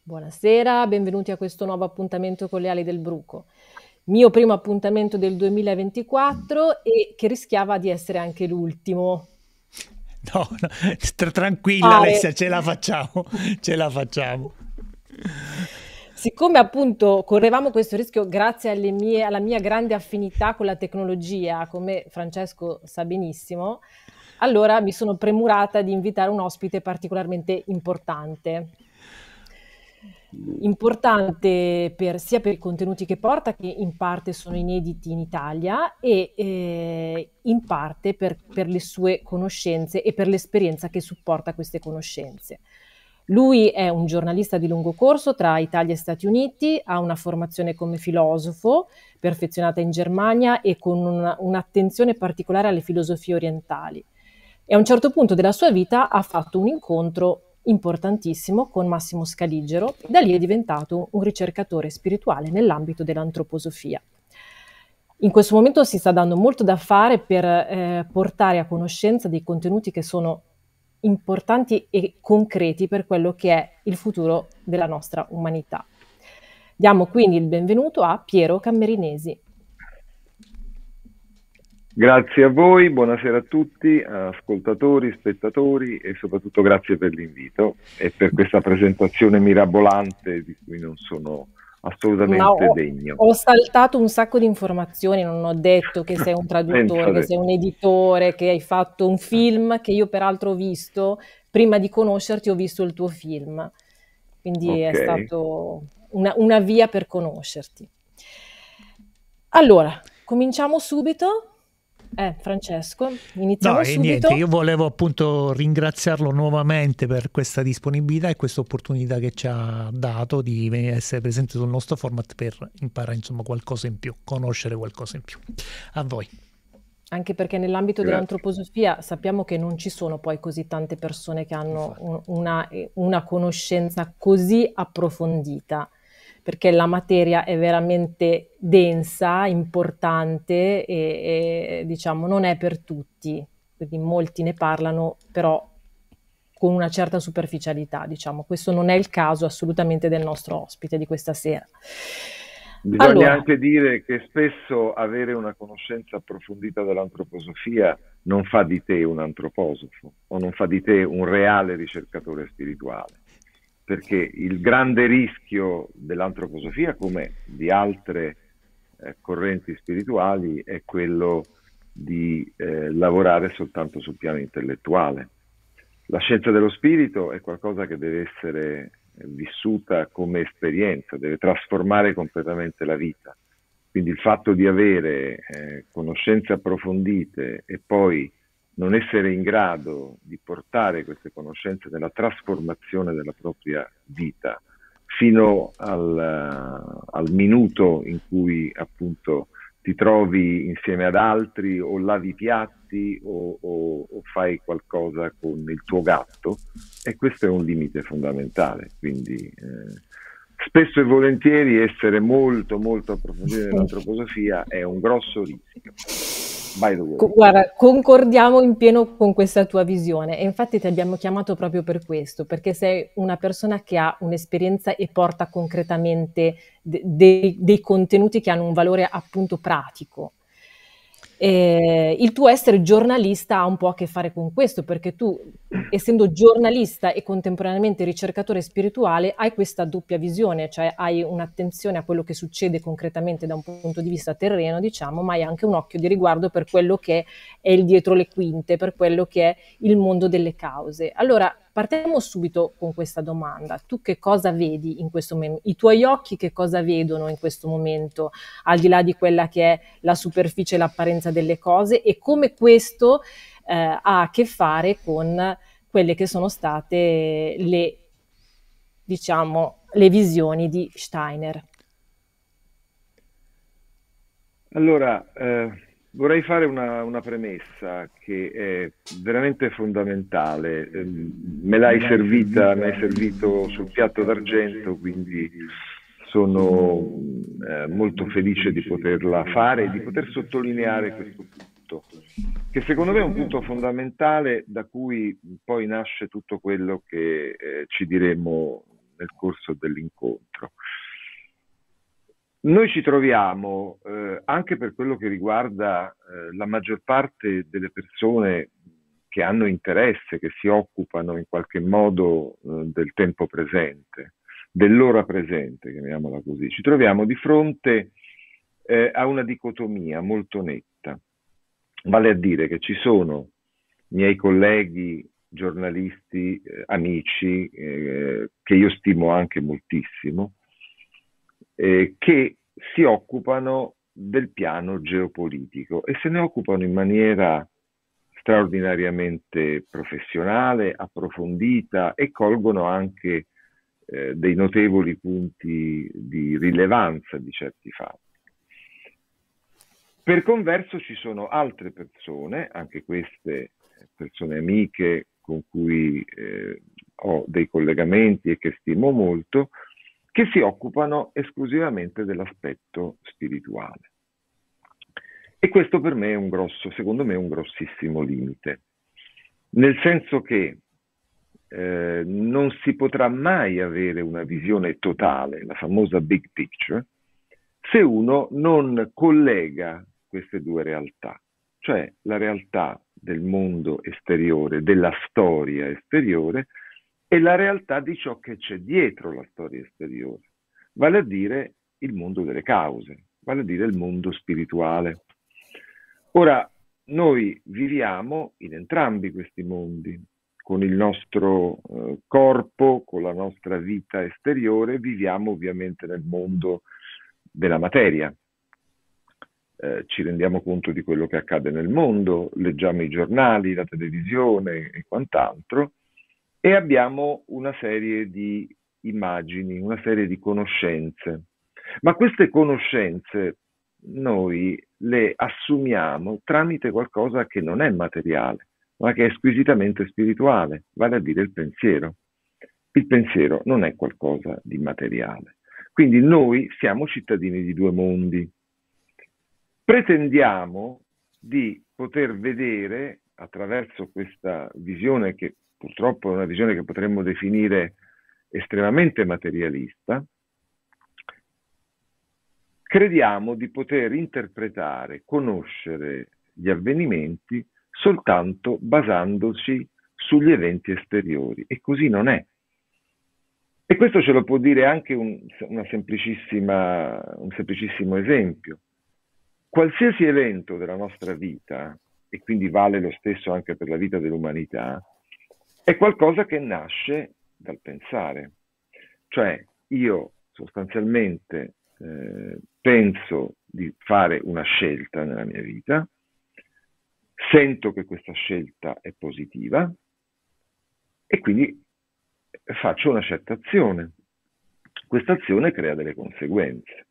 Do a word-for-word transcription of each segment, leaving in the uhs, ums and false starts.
Buonasera, benvenuti a questo nuovo appuntamento con le ali del bruco. Mio primo appuntamento del duemilaventiquattro e che rischiava di essere anche l'ultimo. No, no, sta tranquilla Pare. Alessia, ce la facciamo, ce la facciamo. Siccome appunto correvamo questo rischio grazie alle mie, alla mia grande affinità con la tecnologia, come Francesco sa benissimo, allora mi sono premurata di invitare un ospite particolarmente importante. Importante per, sia per i contenuti che porta, che in parte sono inediti in Italia, e eh, in parte per, per le sue conoscenze e per l'esperienza che supporta queste conoscenze. Lui è un giornalista di lungo corso tra Italia e Stati Uniti, ha una formazione come filosofo, perfezionata in Germania e con una, un'attenzione particolare alle filosofie orientali. E a un certo punto della sua vita ha fatto un incontro importantissimo con Massimo Scaligero e da lì è diventato un ricercatore spirituale nell'ambito dell'antroposofia. In questo momento si sta dando molto da fare per eh, portare a conoscenza dei contenuti che sono importanti e concreti per quello che è il futuro della nostra umanità. Diamo quindi il benvenuto a Piero Cammerinesi. Grazie a voi, buonasera a tutti, ascoltatori, spettatori, e soprattutto grazie per l'invito e per questa presentazione mirabolante di cui non sono assolutamente no, ho, degno. Ho saltato un sacco di informazioni, non ho detto che sei un traduttore, che sei un editore, che hai fatto un film che io peraltro ho visto, prima di conoscerti ho visto il tuo film, quindi okay. È stato una, una via per conoscerti. Allora, cominciamo subito. Eh, Francesco, iniziamo no, subito. Niente, io volevo appunto ringraziarlo nuovamente per questa disponibilità e questa opportunità che ci ha dato di essere presente sul nostro format per imparare insomma qualcosa in più, conoscere qualcosa in più. A voi. Anche perché nell'ambito Grazie. dell'antroposofia sappiamo che non ci sono poi così tante persone che hanno un, una, una conoscenza così approfondita, perché la materia è veramente densa, importante e, e diciamo non è per tutti, quindi molti ne parlano però con una certa superficialità, diciamo. Questo non è il caso assolutamente del nostro ospite di questa sera. Bisogna allora, anche dire che spesso avere una conoscenza approfondita dell'antroposofia non fa di te un antroposofo o non fa di te un reale ricercatore spirituale, perché il grande rischio dell'antroposofia, come di altre eh, correnti spirituali, è quello di eh, lavorare soltanto sul piano intellettuale. La scienza dello spirito è qualcosa che deve essere vissuta come esperienza, deve trasformare completamente la vita. Quindi il fatto di avere eh, conoscenze approfondite e poi non essere in grado di portare queste conoscenze nella trasformazione della propria vita fino al, al minuto in cui appunto ti trovi insieme ad altri o lavi i piatti o, o, o fai qualcosa con il tuo gatto, e questo è un limite fondamentale. Quindi eh, spesso e volentieri essere molto molto approfonditi nell'antroposofia è un grosso rischio. By the way. Guarda, concordiamo in pieno con questa tua visione e infatti ti abbiamo chiamato proprio per questo, perché sei una persona che ha un'esperienza e porta concretamente de- de- dei contenuti che hanno un valore appunto pratico. Eh, il tuo essere giornalista ha un po' a che fare con questo, perché tu, essendo giornalista e contemporaneamente ricercatore spirituale, hai questa doppia visione, cioè hai un'attenzione a quello che succede concretamente da un punto di vista terreno, diciamo, ma hai anche un occhio di riguardo per quello che è il dietro le quinte, per quello che è il mondo delle cause. Allora, partiamo subito con questa domanda. Tu che cosa vedi in questo momento? I tuoi occhi che cosa vedono in questo momento, al di là di quella che è la superficie e l'apparenza delle cose, e come questo eh, ha a che fare con quelle che sono state le, diciamo, le visioni di Steiner? Allora, eh, vorrei fare una, una premessa che è veramente fondamentale. Eh, me l'hai servita, mi hai servito sul piatto d'argento, quindi sono eh, molto felice di poterla fare e di poter sottolineare questo punto, che secondo me è un punto fondamentale da cui poi nasce tutto quello che eh, ci diremo nel corso dell'incontro. Noi ci troviamo, eh, anche per quello che riguarda eh, la maggior parte delle persone che hanno interesse, che si occupano in qualche modo eh, del tempo presente, dell'ora presente, chiamiamola così, ci troviamo di fronte eh, a una dicotomia molto netta, vale a dire che ci sono miei colleghi, giornalisti, eh, amici, eh, che io stimo anche moltissimo, eh, che si occupano del piano geopolitico e se ne occupano in maniera straordinariamente professionale, approfondita e colgono anche eh, dei notevoli punti di rilevanza di certi fatti. Per converso ci sono altre persone, anche queste persone amiche con cui eh, ho dei collegamenti e che stimo molto, che si occupano esclusivamente dell'aspetto spirituale. E questo per me è un grosso, secondo me è un grossissimo limite, nel senso che eh, non si potrà mai avere una visione totale, la famosa big picture, se uno non collega queste due realtà, cioè la realtà del mondo esteriore, della storia esteriore, e la realtà di ciò che c'è dietro la storia esteriore, vale a dire il mondo delle cause, vale a dire il mondo spirituale. Ora, noi viviamo in entrambi questi mondi, con il nostro eh, corpo, con la nostra vita esteriore, viviamo ovviamente nel mondo della materia. Eh, ci rendiamo conto di quello che accade nel mondo, leggiamo i giornali, la televisione e quant'altro, e abbiamo una serie di immagini, una serie di conoscenze. Ma queste conoscenze noi le assumiamo tramite qualcosa che non è materiale, ma che è squisitamente spirituale, vale a dire il pensiero. Il pensiero non è qualcosa di materiale. Quindi noi siamo cittadini di due mondi. Pretendiamo di poter vedere attraverso questa visione, che purtroppo è una visione che potremmo definire estremamente materialista, crediamo di poter interpretare, conoscere gli avvenimenti soltanto basandoci sugli eventi esteriori, e così non è. E questo ce lo può dire anche un, una semplicissima, un semplicissimo esempio. Qualsiasi evento della nostra vita, e quindi vale lo stesso anche per la vita dell'umanità, è qualcosa che nasce dal pensare. Cioè io sostanzialmente eh, penso di fare una scelta nella mia vita, sento che questa scelta è positiva e quindi faccio una certa azione. Questa azione crea delle conseguenze.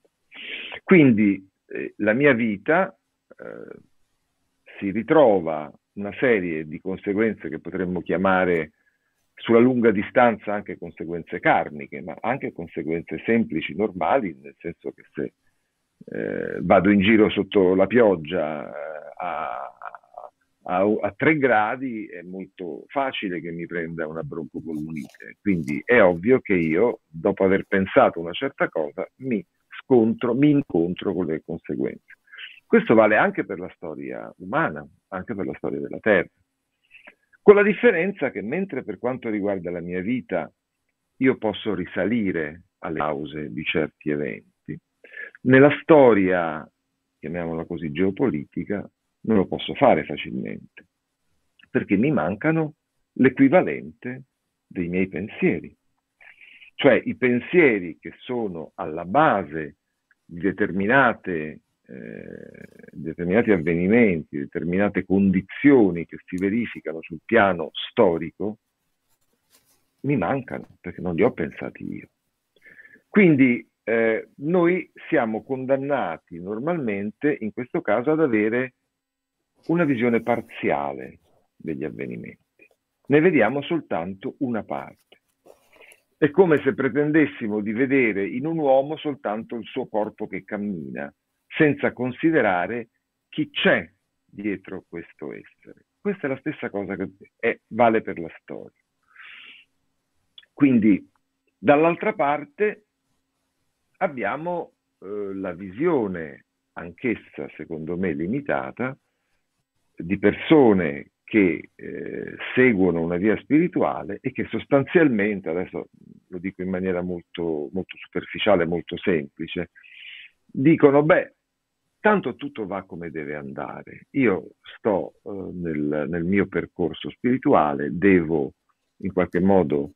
Quindi eh, la mia vita eh, si ritrova una serie di conseguenze che potremmo chiamare sulla lunga distanza anche conseguenze karmiche, ma anche conseguenze semplici, normali, nel senso che se eh, vado in giro sotto la pioggia eh, a, a, a tre gradi è molto facile che mi prenda una broncopolmonite, quindi è ovvio che io, dopo aver pensato una certa cosa, mi scontro, mi incontro con le conseguenze. Questo vale anche per la storia umana, anche per la storia della Terra. Con la differenza che mentre per quanto riguarda la mia vita io posso risalire alle cause di certi eventi, nella storia, chiamiamola così, geopolitica, non lo posso fare facilmente, perché mi mancano l'equivalente dei miei pensieri. Cioè i pensieri che sono alla base di determinate Eh, determinati avvenimenti, determinate condizioni che si verificano sul piano storico, mi mancano perché non li ho pensati io. Quindi eh, noi siamo condannati normalmente, in questo caso, ad avere una visione parziale degli avvenimenti. Ne vediamo soltanto una parte. È come se pretendessimo di vedere in un uomo soltanto il suo corpo che cammina, senza considerare chi c'è dietro questo essere. Questa è la stessa cosa che è, vale per la storia. Quindi Dall'altra parte abbiamo eh, la visione, anch'essa secondo me limitata, di persone che eh, seguono una via spirituale e che sostanzialmente, adesso lo dico in maniera molto, molto superficiale, molto semplice, dicono, beh, tanto tutto va come deve andare. Io sto eh, nel, nel mio percorso spirituale, devo in qualche modo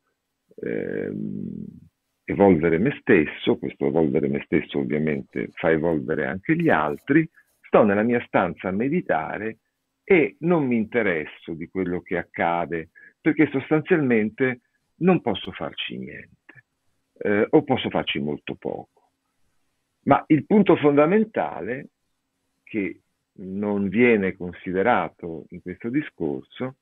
ehm, evolvere me stesso, questo evolvere me stesso ovviamente fa evolvere anche gli altri, sto nella mia stanza a meditare e non mi interesso di quello che accade, perché sostanzialmente non posso farci niente, eh, o posso farci molto poco. Ma il punto fondamentale, che non viene considerato in questo discorso,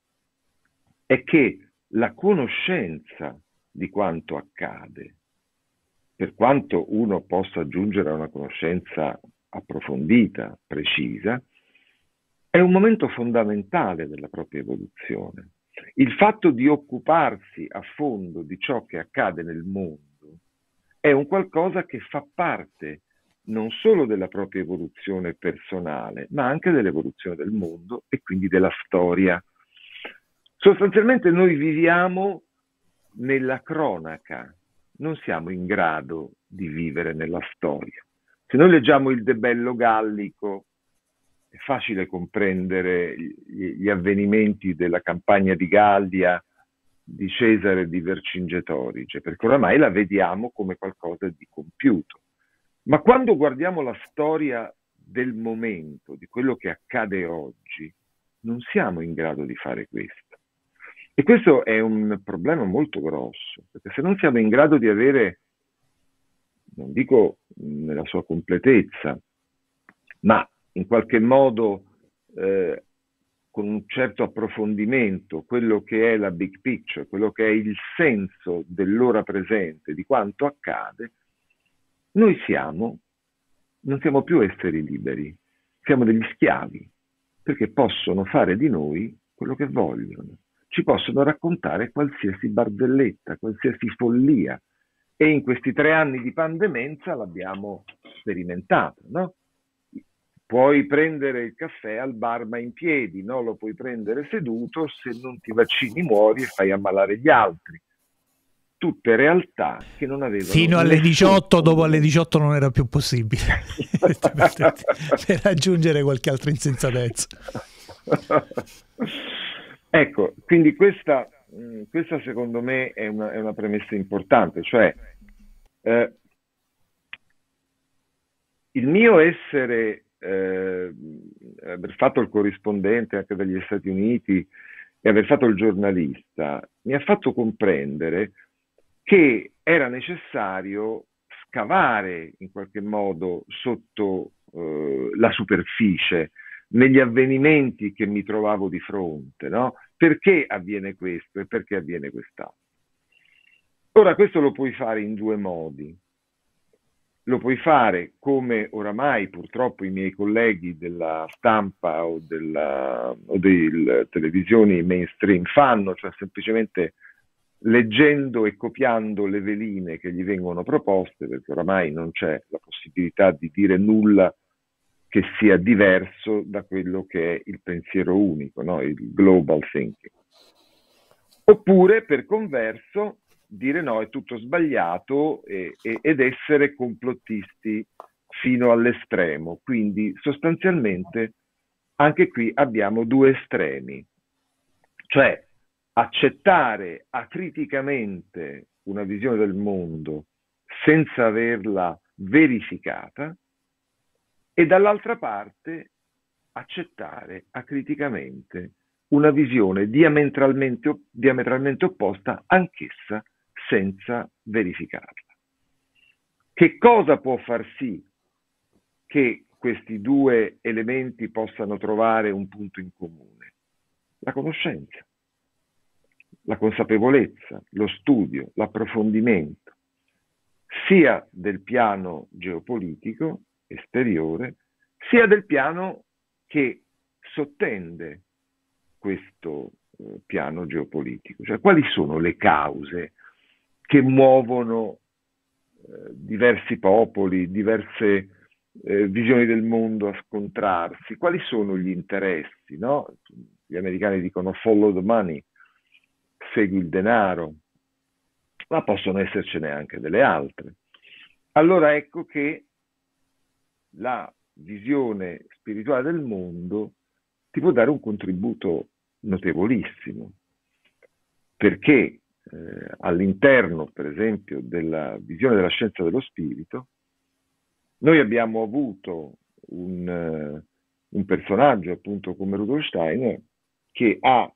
è che la conoscenza di quanto accade, per quanto uno possa giungere a una conoscenza approfondita, precisa, è un momento fondamentale della propria evoluzione. Il fatto di occuparsi a fondo di ciò che accade nel mondo è un qualcosa che fa parte non solo della propria evoluzione personale, ma anche dell'evoluzione del mondo e quindi della storia. Sostanzialmente noi viviamo nella cronaca, non siamo in grado di vivere nella storia. Se noi leggiamo il De Bello Gallico, è facile comprendere gli, gli avvenimenti della campagna di Gallia, di Cesare e di Vercingetorige, perché oramai la vediamo come qualcosa di compiuto. Ma quando guardiamo la storia del momento, di quello che accade oggi, non siamo in grado di fare questo. E questo è un problema molto grosso, perché se non siamo in grado di avere, non dico nella sua completezza, ma in qualche modo eh, con un certo approfondimento, quello che è la big picture, quello che è il senso dell'ora presente, di quanto accade, noi siamo, non siamo più esseri liberi, siamo degli schiavi, perché possono fare di noi quello che vogliono, ci possono raccontare qualsiasi barzelletta, qualsiasi follia, e in questi tre anni di pandemenza l'abbiamo sperimentato, no? Puoi prendere il caffè al bar ma in piedi, no? Lo puoi prendere seduto, se non ti vaccini muori e fai ammalare gli altri. Tutte realtà che non avevano... Fino alle diciotto, dopo alle diciotto non era più possibile, per, per raggiungere qualche altra insensatezza. Ecco, quindi questa, questa secondo me è una, è una premessa importante, cioè eh, il mio essere, eh, aver fatto il corrispondente anche dagli Stati Uniti e aver fatto il giornalista, mi ha fatto comprendere che era necessario scavare in qualche modo sotto eh, la superficie, negli avvenimenti che mi trovavo di fronte, no? Perché avviene questo e perché avviene quest'altro? Ora, questo lo puoi fare in due modi. Lo puoi fare come oramai purtroppo i miei colleghi della stampa o, della, o delle televisioni mainstream fanno, cioè semplicemente leggendo e copiando le veline che gli vengono proposte, perché oramai non c'è la possibilità di dire nulla che sia diverso da quello che è il pensiero unico, no? Il global thinking. Oppure, per converso, dire no, è tutto sbagliato e, e, ed essere complottisti fino all'estremo. Quindi sostanzialmente anche qui abbiamo due estremi, cioè accettare acriticamente una visione del mondo senza averla verificata, e dall'altra parte accettare acriticamente una visione diametralmente, diametralmente opposta, anch'essa senza verificarla. Che cosa può far sì che questi due elementi possano trovare un punto in comune? La conoscenza, la consapevolezza, lo studio, l'approfondimento, sia del piano geopolitico esteriore, sia del piano che sottende questo eh, piano geopolitico. Cioè, quali sono le cause che muovono eh, diversi popoli, diverse eh, visioni del mondo a scontrarsi. Quali sono gli interessi, no? Gli americani dicono follow the money, segui il denaro, ma possono essercene anche delle altre. Allora ecco che la visione spirituale del mondo ti può dare un contributo notevolissimo, perché eh, all'interno, per esempio, della visione della scienza dello spirito, noi abbiamo avuto un, uh, un personaggio, appunto, come Rudolf Steiner, che ha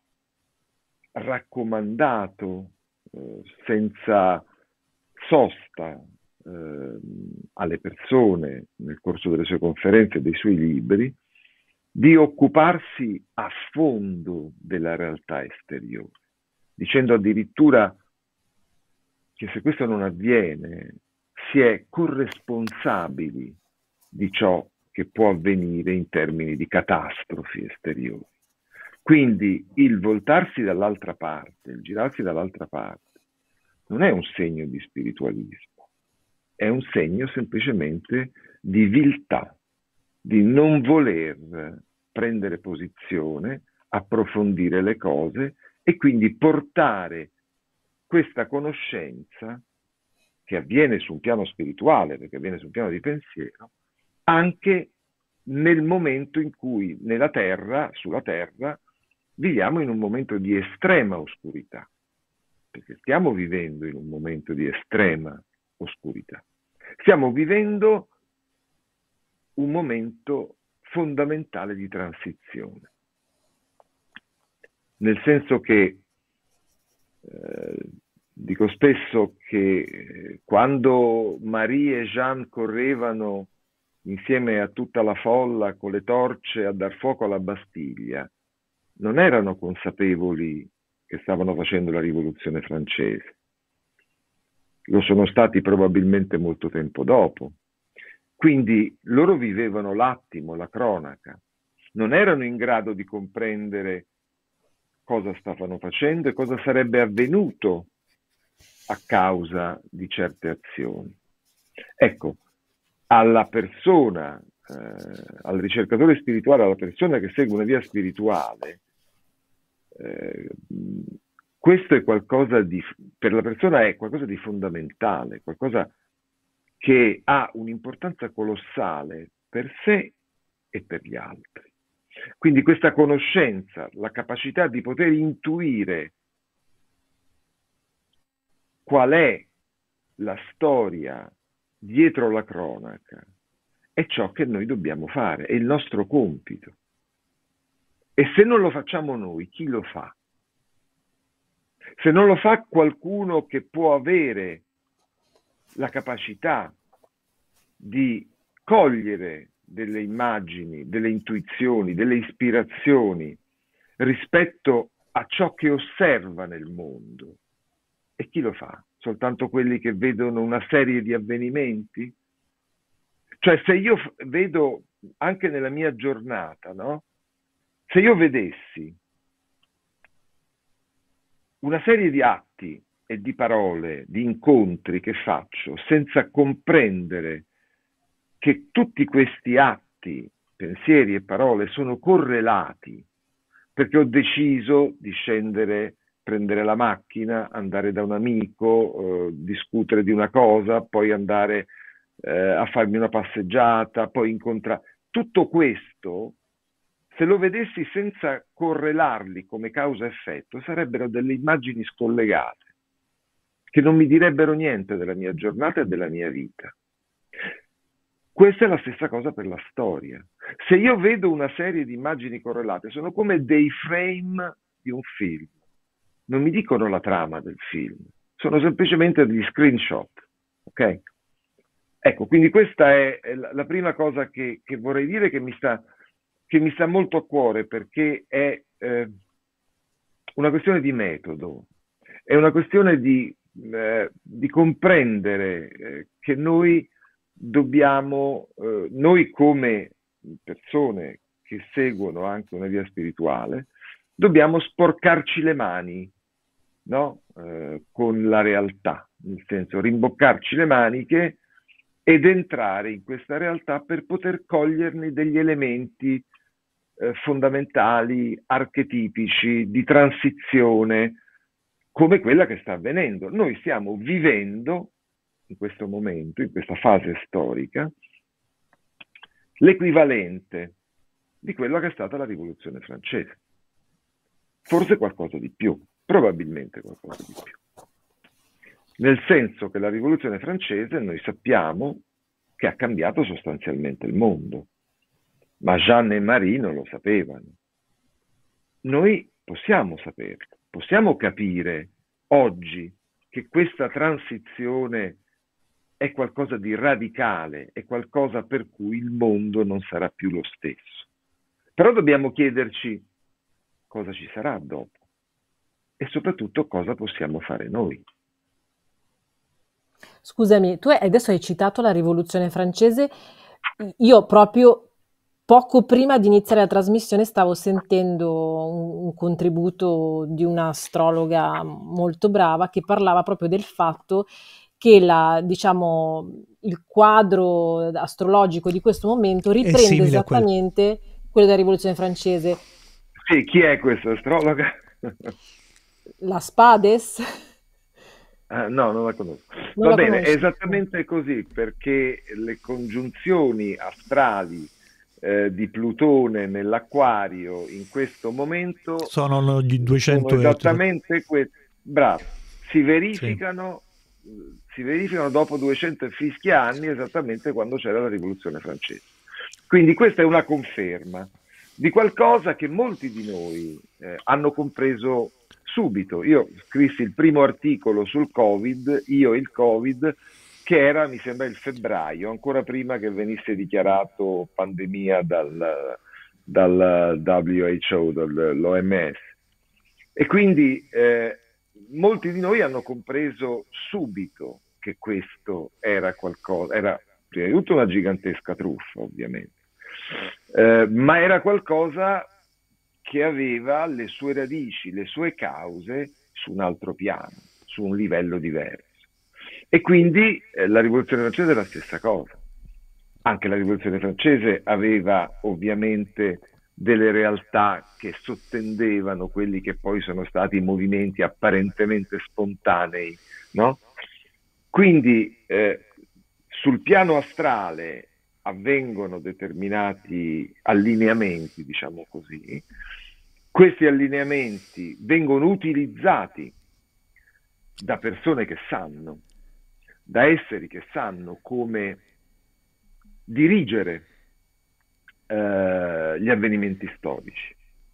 raccomandato eh, senza sosta eh, alle persone, nel corso delle sue conferenze e dei suoi libri, di occuparsi a fondo della realtà esteriore, dicendo addirittura che se questo non avviene si è corresponsabili di ciò che può avvenire in termini di catastrofi esteriori. Quindi il voltarsi dall'altra parte, il girarsi dall'altra parte, non è un segno di spiritualismo, è un segno semplicemente di viltà, di non voler prendere posizione, approfondire le cose e quindi portare questa conoscenza, che avviene su un piano spirituale, perché avviene su un piano di pensiero, anche nel momento in cui nella Terra, sulla Terra, viviamo in un momento di estrema oscurità, perché stiamo vivendo in un momento di estrema oscurità. Stiamo vivendo un momento fondamentale di transizione, nel senso che eh, dico spesso che eh, quando Marie e Jean correvano insieme a tutta la folla con le torce a dar fuoco alla Bastiglia, non erano consapevoli che stavano facendo la rivoluzione francese. Lo sono stati probabilmente molto tempo dopo. Quindi loro vivevano l'attimo, la cronaca. Non erano in grado di comprendere cosa stavano facendo e cosa sarebbe avvenuto a causa di certe azioni. Ecco, alla persona, eh, al ricercatore spirituale, alla persona che segue una via spirituale, eh, questo è qualcosa di, per la persona è qualcosa di fondamentale, qualcosa che ha un'importanza colossale per sé e per gli altri. Quindi questa conoscenza, la capacità di poter intuire qual è la storia dietro la cronaca, è ciò che noi dobbiamo fare, è il nostro compito. E se non lo facciamo noi, chi lo fa? Se non lo fa qualcuno che può avere la capacità di cogliere delle immagini, delle intuizioni, delle ispirazioni rispetto a ciò che osserva nel mondo, e chi lo fa? Soltanto quelli che vedono una serie di avvenimenti? Cioè, se io vedo anche nella mia giornata, no? Se io vedessi una serie di atti e di parole, di incontri che faccio, senza comprendere che tutti questi atti, pensieri e parole sono correlati, perché ho deciso di scendere, prendere la macchina, andare da un amico, eh, discutere di una cosa, poi andare eh, a farmi una passeggiata, poi incontrare. Tutto questo, se lo vedessi senza correlarli come causa-effetto, sarebbero delle immagini scollegate, che non mi direbbero niente della mia giornata e della mia vita. Questa è la stessa cosa per la storia. Se io vedo una serie di immagini correlate, sono come dei frame di un film. Non mi dicono la trama del film, sono semplicemente degli screenshot. Ok? Ecco, quindi questa è la prima cosa che, che vorrei dire, che mi sta, che mi sta molto a cuore, perché è eh, una questione di metodo, è una questione di, eh, di comprendere eh, che noi dobbiamo, eh, noi come persone che seguono anche una via spirituale, dobbiamo sporcarci le mani, no? eh, con la realtà, nel senso rimboccarci le maniche ed entrare in questa realtà per poter coglierne degli elementi eh, fondamentali, archetipici, di transizione, come quella che sta avvenendo. Noi stiamo vivendo in questo momento, in questa fase storica, l'equivalente di quella che è stata la Rivoluzione francese. Forse qualcosa di più, probabilmente qualcosa di più. Nel senso che la Rivoluzione francese noi sappiamo che ha cambiato sostanzialmente il mondo, ma Jeanne e Marie non lo sapevano. Noi possiamo saperlo, possiamo capire oggi che questa transizione è qualcosa di radicale, è qualcosa per cui il mondo non sarà più lo stesso. Però dobbiamo chiederci cosa ci sarà dopo e soprattutto cosa possiamo fare noi. Scusami, tu adesso hai citato la Rivoluzione francese. Io proprio poco prima di iniziare la trasmissione stavo sentendo un, un contributo di un'astrologa molto brava che parlava proprio del fatto che la, diciamo, il quadro astrologico di questo momento riprende esattamente quello della Rivoluzione francese. Sì, chi è questa astrologa? La Spades? Ah, no, non la conosco. Non Va la bene, conosco. è esattamente così, perché le congiunzioni astrali eh, di Plutone nell'Acquario in questo momento sono di duecento sono esattamente queste. Bravo, si verificano, sì. si verificano dopo duecento e fischia anni, esattamente quando c'era la Rivoluzione francese. Quindi questa è una conferma di qualcosa che molti di noi eh, hanno compreso subito. Io scrissi il primo articolo sul Covid, io il Covid, che era, mi sembra, il febbraio, ancora prima che venisse dichiarato pandemia dal, dal W H O, dall'O M S. E quindi eh, molti di noi hanno compreso subito che questo era qualcosa, era prima di tutto una gigantesca truffa, ovviamente, eh, ma era qualcosa che aveva le sue radici, le sue cause su un altro piano, su un livello diverso. E quindi eh, la Rivoluzione francese è la stessa cosa. Anche la Rivoluzione francese aveva ovviamente delle realtà che sottendevano quelli che poi sono stati i movimenti apparentemente spontanei, no? Quindi eh, sul piano astrale avvengono determinati allineamenti, diciamo così. Questi allineamenti vengono utilizzati da persone che sanno, da esseri che sanno come dirigere eh, gli avvenimenti storici,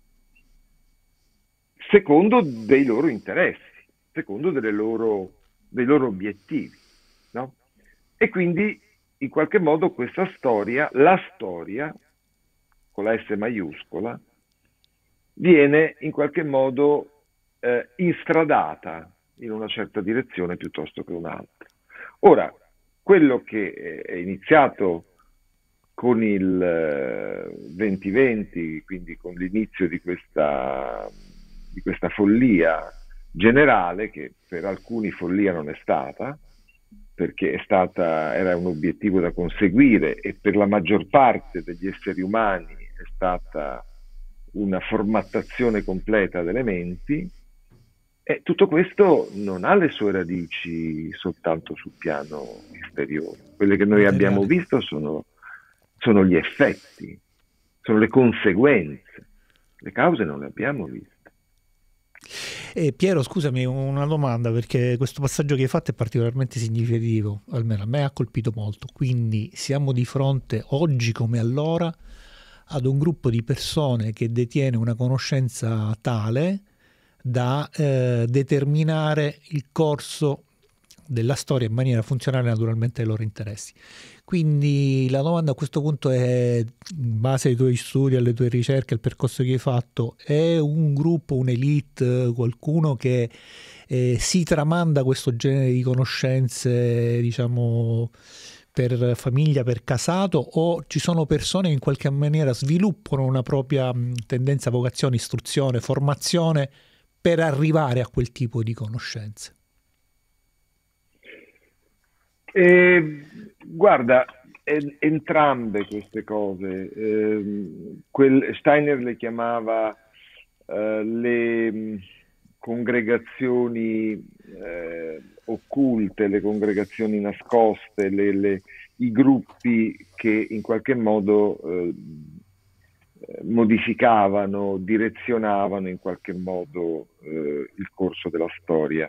secondo dei loro interessi, secondo delle loro, dei loro obiettivi, no? E quindi in qualche modo questa storia, la storia, con la S maiuscola, viene in qualche modo eh, instradata in una certa direzione piuttosto che un'altra. Ora, quello che è iniziato con il eh, venti venti, quindi con l'inizio di questa, di questa follia generale, che per alcuni follia non è stata, perché è stata, era un obiettivo da conseguire e per la maggior parte degli esseri umani è stata una formattazione completa delle menti, e tutto questo non ha le sue radici soltanto sul piano esteriore. Quelle che noi abbiamo visto sono, sono gli effetti, sono le conseguenze, le cause non le abbiamo viste. Eh, Piero, scusami, una domanda, perché questo passaggio che hai fatto è particolarmente significativo, almeno a me ha colpito molto. Quindi siamo di fronte, oggi come allora, ad un gruppo di persone che detiene una conoscenza tale da eh, determinare il corso della storia in maniera funzionale naturalmente ai loro interessi. Quindi la domanda a questo punto è, in base ai tuoi studi, alle tue ricerche, al percorso che hai fatto, è un gruppo, un'elite, qualcuno che eh, si tramanda questo genere di conoscenze, diciamo, per famiglia, per casato, o ci sono persone che in qualche maniera sviluppano una propria tendenza, vocazione, istruzione, formazione per arrivare a quel tipo di conoscenze? Eh, guarda, en- entrambe queste cose. Ehm, quel- Steiner le chiamava eh, le mh, congregazioni eh, occulte, le congregazioni nascoste, le- le- i gruppi che in qualche modo eh, modificavano, direzionavano in qualche modo eh, il corso della storia.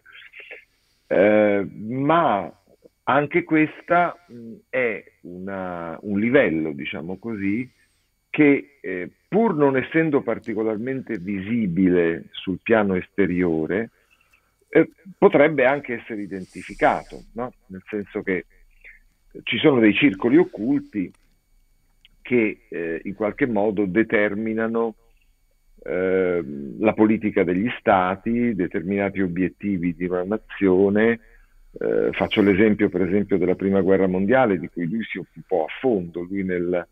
Eh, ma anche questa mh, è una- un livello, diciamo così, che eh, pur non essendo particolarmente visibile sul piano esteriore, eh, potrebbe anche essere identificato, no? Nel senso che ci sono dei circoli occulti che eh, in qualche modo determinano eh, la politica degli stati, determinati obiettivi di una nazione. Eh, faccio l'esempio, per esempio, della Prima Guerra Mondiale, di cui lui si occupò a fondo. Lui nel,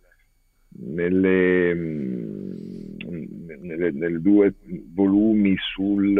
nelle, mh, nelle, nelle due volumi sul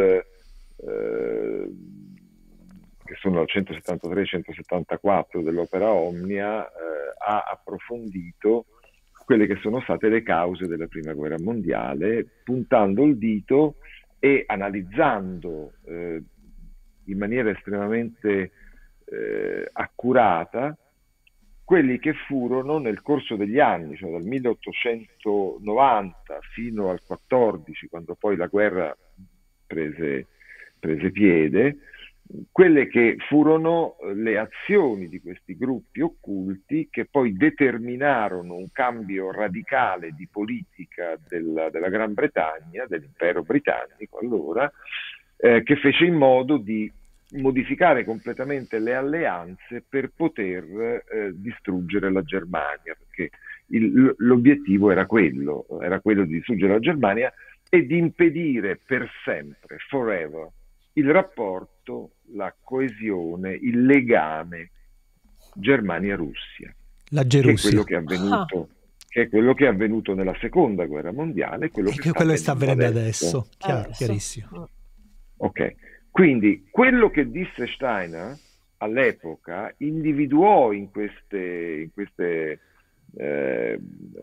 eh, che sono al centosettantatré e centosettantaquattro dell'Opera Omnia, eh, ha approfondito quelle che sono state le cause della Prima Guerra Mondiale, puntando il dito e analizzando eh, in maniera estremamente eh, accurata quelli che furono nel corso degli anni, cioè dal milleottocentonovanta fino al quattordici, quando poi la guerra prese, prese piede, quelle che furono le azioni di questi gruppi occulti che poi determinarono un cambio radicale di politica della, della Gran Bretagna, dell'impero britannico allora, eh, che fece in modo di modificare completamente le alleanze per poter eh, distruggere la Germania, perché il, l'obiettivo era quello, era quello di distruggere la Germania e di impedire per sempre, forever, il rapporto, la coesione, il legame Germania-Russia, La che è quello Gerussia. che è avvenuto, ah. che è quello che è avvenuto nella seconda guerra mondiale, quello e che, che sta, quello avvenendo sta avvenendo adesso, adesso. Chiaro, adesso. chiarissimo. Ok, quindi quello che disse Steiner all'epoca individuò in queste, in queste eh,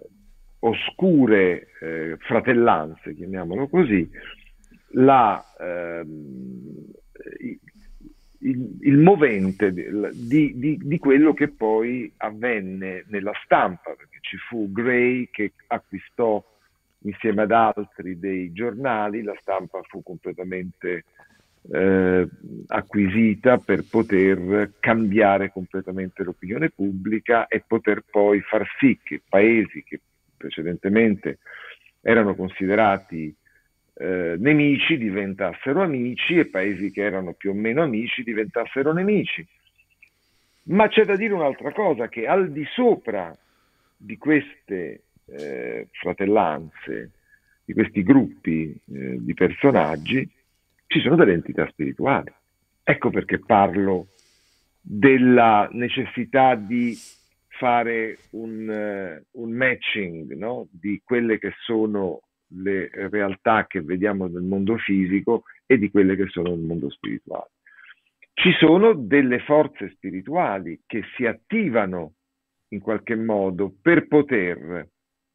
oscure eh, fratellanze, chiamiamolo così, la, ehm, il, il movente di, di, di quello che poi avvenne nella stampa, perché ci fu Gray che acquistò insieme ad altri dei giornali, la stampa fu completamente eh, acquisita per poter cambiare completamente l'opinione pubblica e poter poi far sì che paesi che precedentemente erano considerati eh, nemici diventassero amici e paesi che erano più o meno amici diventassero nemici. Ma c'è da dire un'altra cosa, che al di sopra di queste eh, fratellanze, di questi gruppi eh, di personaggi, ci sono delle entità spirituali. Ecco perché parlo della necessità di fare un, uh, un matching, no? Di quelle che sono le realtà che vediamo nel mondo fisico e di quelle che sono nel mondo spirituale. Ci sono delle forze spirituali che si attivano in qualche modo per poter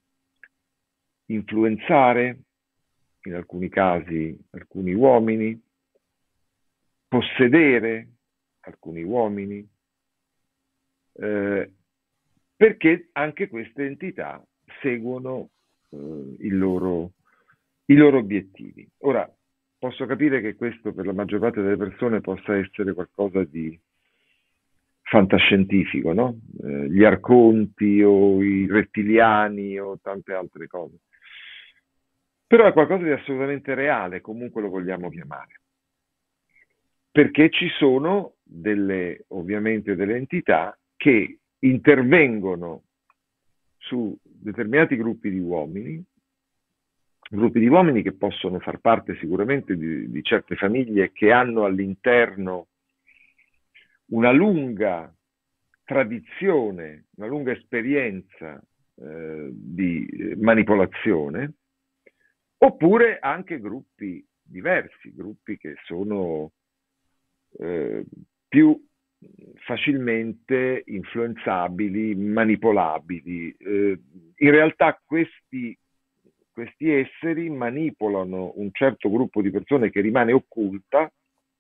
influenzare, in alcuni casi, alcuni uomini, possedere alcuni uomini, eh, perché anche queste entità seguono eh, il loro, i loro obiettivi. Ora, posso capire che questo per la maggior parte delle persone possa essere qualcosa di fantascientifico, no? Eh, gli arconti o i rettiliani o tante altre cose. Però è qualcosa di assolutamente reale, comunque lo vogliamo chiamare. Perché ci sono delle, ovviamente, delle entità che intervengono su determinati gruppi di uomini, gruppi di uomini che possono far parte sicuramente di, di certe famiglie che hanno all'interno una lunga tradizione, una lunga esperienza eh, di manipolazione, oppure anche gruppi diversi, gruppi che sono eh, più facilmente influenzabili, manipolabili. Eh, in realtà questi, questi esseri manipolano un certo gruppo di persone che rimane occulta,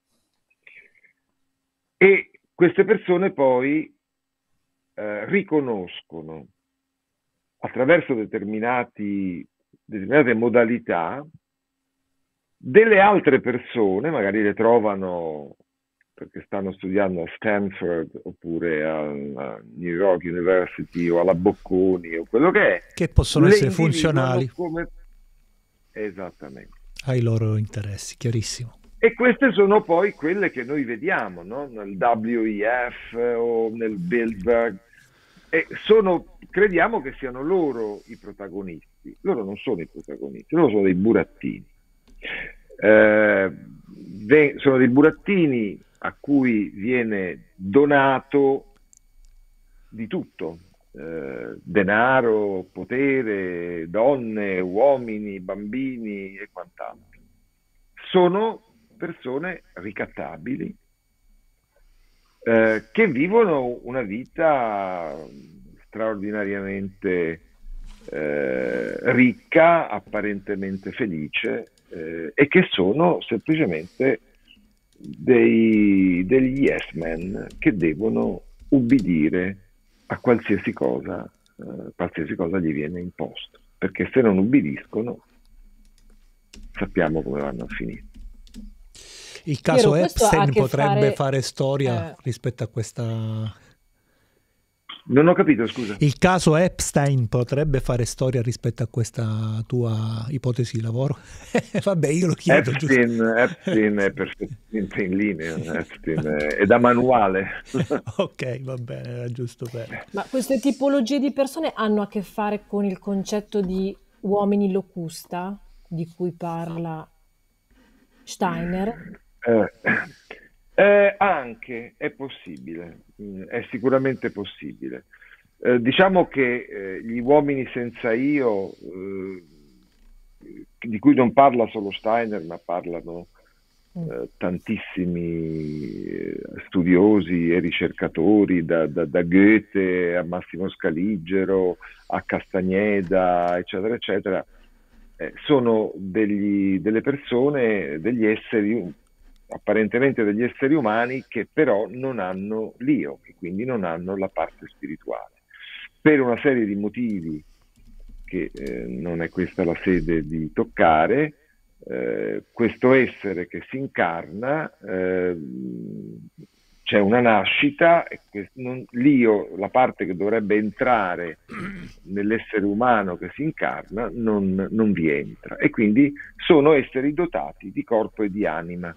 e queste persone poi eh, riconoscono attraverso determinati, determinate modalità delle altre persone, magari le trovano perché stanno studiando a Stanford oppure alla New York University o alla Bocconi o quello che è, che possono essere funzionali come... esattamente ai loro interessi, chiarissimo. E queste sono poi quelle che noi vediamo, no? Nel W E F o nel Bilderberg, e sono, crediamo che siano loro i protagonisti. Loro non sono i protagonisti, loro sono dei burattini. Eh, sono dei burattini a cui viene donato di tutto, eh, denaro, potere, donne, uomini, bambini e quant'altro. Sono persone ricattabili eh, che vivono una vita straordinariamente eh, ricca, apparentemente felice, eh, e che sono semplicemente dei, degli yes men che devono ubbidire a qualsiasi cosa, eh, qualsiasi cosa gli viene imposto, perché se non ubbidiscono sappiamo come vanno a finire. Il caso Piero, Epstein potrebbe fare... fare storia eh... rispetto a questa... Non ho capito, scusa. Il caso Epstein potrebbe fare storia rispetto a questa tua ipotesi di lavoro? Vabbè, io lo chiedo. Epstein, Epstein è perfettamente in linea, Epstein è, è da manuale. Ok, va bene, era giusto per... Ma queste tipologie di persone hanno a che fare con il concetto di uomini locusta, di cui parla Steiner? Eh, eh, anche, è possibile, è sicuramente possibile. Eh, diciamo che eh, gli uomini senza io, eh, di cui non parla solo Steiner, ma parlano eh, tantissimi studiosi e ricercatori, da, da, da Goethe a Massimo Scaligero a Castagneda, eccetera, eccetera, eh, sono degli, delle persone, degli esseri, apparentemente degli esseri umani, che però non hanno l'io, e quindi non hanno la parte spirituale. Per una serie di motivi che eh, non è questa la sede di toccare, eh, questo essere che si incarna, eh, c'è una nascita, e que- non, l'io, la parte che dovrebbe entrare nell'essere umano che si incarna, non, non vi entra, e quindi sono esseri dotati di corpo e di anima,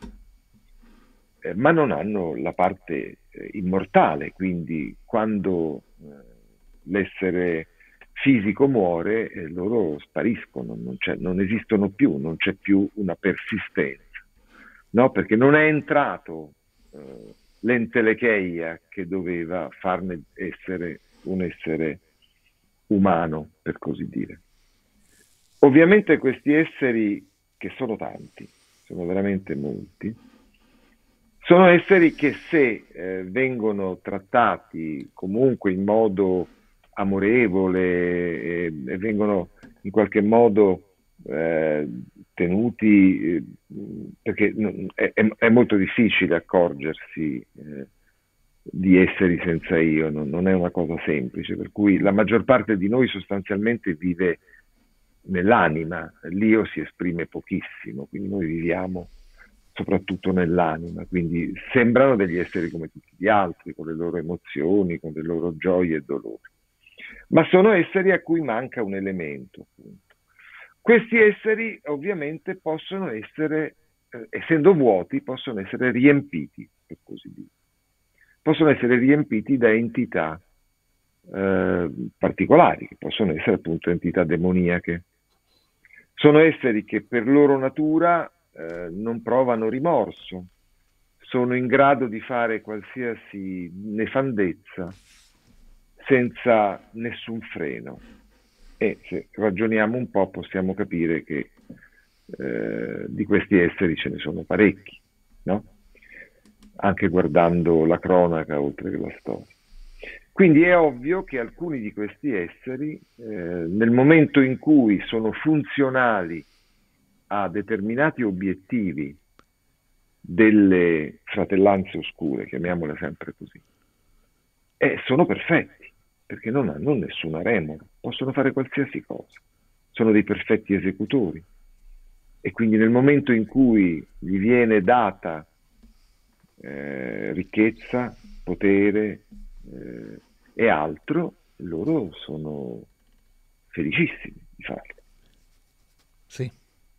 eh, ma non hanno la parte eh, immortale, quindi quando eh, l'essere fisico muore, eh, loro spariscono, non, c'è, non esistono più, non c'è più una persistenza, no? Perché non è entrato eh, l'entelecheia che doveva farne essere un essere umano, per così dire. Ovviamente questi esseri, che sono tanti, sono veramente molti, sono esseri che se eh, vengono trattati comunque in modo amorevole e, e vengono in qualche modo eh, tenuti, eh, perché è, è molto difficile accorgersi eh, di esseri senza io, non, non è una cosa semplice, per cui la maggior parte di noi sostanzialmente vive nell'anima, l'io si esprime pochissimo, quindi noi viviamo soprattutto nell'anima, quindi sembrano degli esseri come tutti gli altri, con le loro emozioni, con le loro gioie e dolori, ma sono esseri a cui manca un elemento, appunto. Questi esseri ovviamente possono essere, eh, essendo vuoti, possono essere riempiti, per così dire. Possono essere riempiti da entità eh, particolari, che possono essere appunto entità demoniache. Sono esseri che per loro natura eh, non provano rimorso, sono in grado di fare qualsiasi nefandezza senza nessun freno, e se ragioniamo un po' possiamo capire che eh, di questi esseri ce ne sono parecchi, no? anche guardando la cronaca oltre che la storia. Quindi è ovvio che alcuni di questi esseri, eh, nel momento in cui sono funzionali a determinati obiettivi delle fratellanze oscure, chiamiamole sempre così, eh, sono perfetti, perché non hanno nessuna remora, possono fare qualsiasi cosa, sono dei perfetti esecutori. E quindi nel momento in cui gli viene data eh, ricchezza, potere eh, e altro, loro sono felicissimi di farlo. Sì.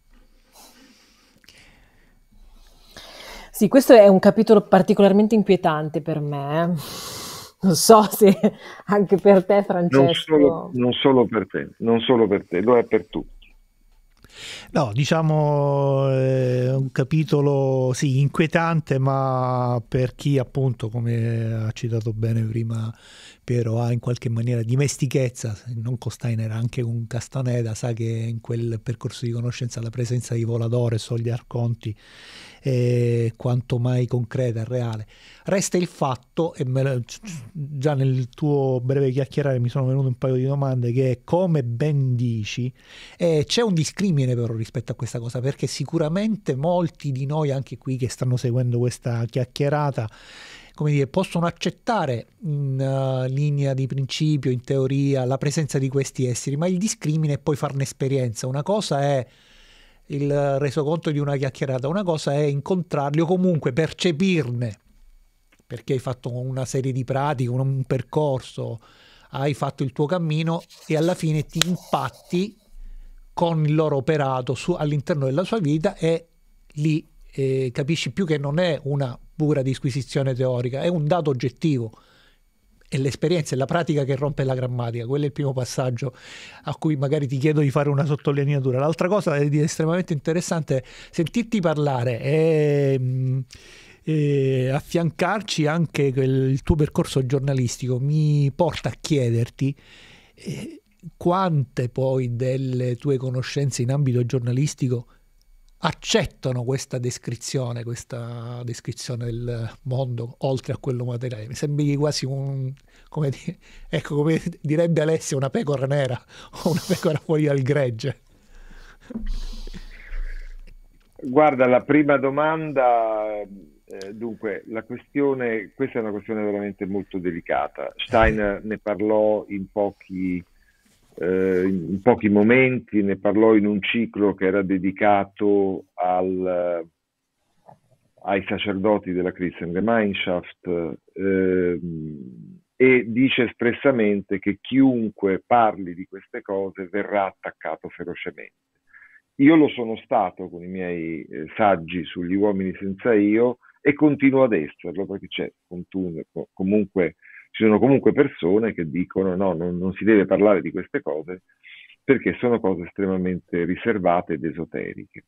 Sì, questo è un capitolo particolarmente inquietante per me. Non so se anche per te, Francesco. Non solo, non solo per te, non solo per te, lo è per tutti. No, diciamo è un capitolo sì inquietante, ma per chi appunto, come ha citato bene prima Piero, ha in qualche maniera dimestichezza, non con Steiner, anche con Castaneda, sa che in quel percorso di conoscenza la presenza di Voladores o gli Arconti è quanto mai concreta e reale. Resta il fatto, e me, già nel tuo breve chiacchierare mi sono venute un paio di domande, che come ben dici eh, c'è un discrimine però rispetto a questa cosa, perché sicuramente molti di noi anche qui che stanno seguendo questa chiacchierata, come dire, possono accettare in uh, linea di principio, in teoria, la presenza di questi esseri, ma il discrimine è poi farne esperienza. Una cosa è il resoconto di una chiacchierata, una cosa è incontrarli o comunque percepirne, perché hai fatto una serie di pratiche, un, un percorso, hai fatto il tuo cammino e alla fine ti impatti con il loro operato su, all'interno della sua vita, e lì eh, capisci più che non è una pura disquisizione teorica, è un dato oggettivo. È l'esperienza e la pratica che rompe la grammatica. Quello è il primo passaggio a cui magari ti chiedo di fare una sottolineatura. L'altra cosa è estremamente interessante sentirti parlare e, e affiancarci anche il tuo percorso giornalistico. Mi porta a chiederti eh, quante poi delle tue conoscenze in ambito giornalistico accettano questa descrizione, questa descrizione del mondo oltre a quello materiale. Mi sembri quasi un, come, di, ecco, come direbbe Alessia, una pecora nera o una pecora fuori dal gregge. Guarda, la prima domanda, eh, dunque, la questione, questa è una questione veramente molto delicata. Steiner ne parlò in pochi Eh, in pochi momenti, ne parlò in un ciclo che era dedicato al, ai sacerdoti della Christengemeinschaft eh, e dice espressamente che chiunque parli di queste cose verrà attaccato ferocemente. Io lo sono stato con i miei eh, saggi sugli uomini senza io e continuo ad esserlo, perché c'è comunque ci sono comunque persone che dicono no, non, non si deve parlare di queste cose perché sono cose estremamente riservate ed esoteriche.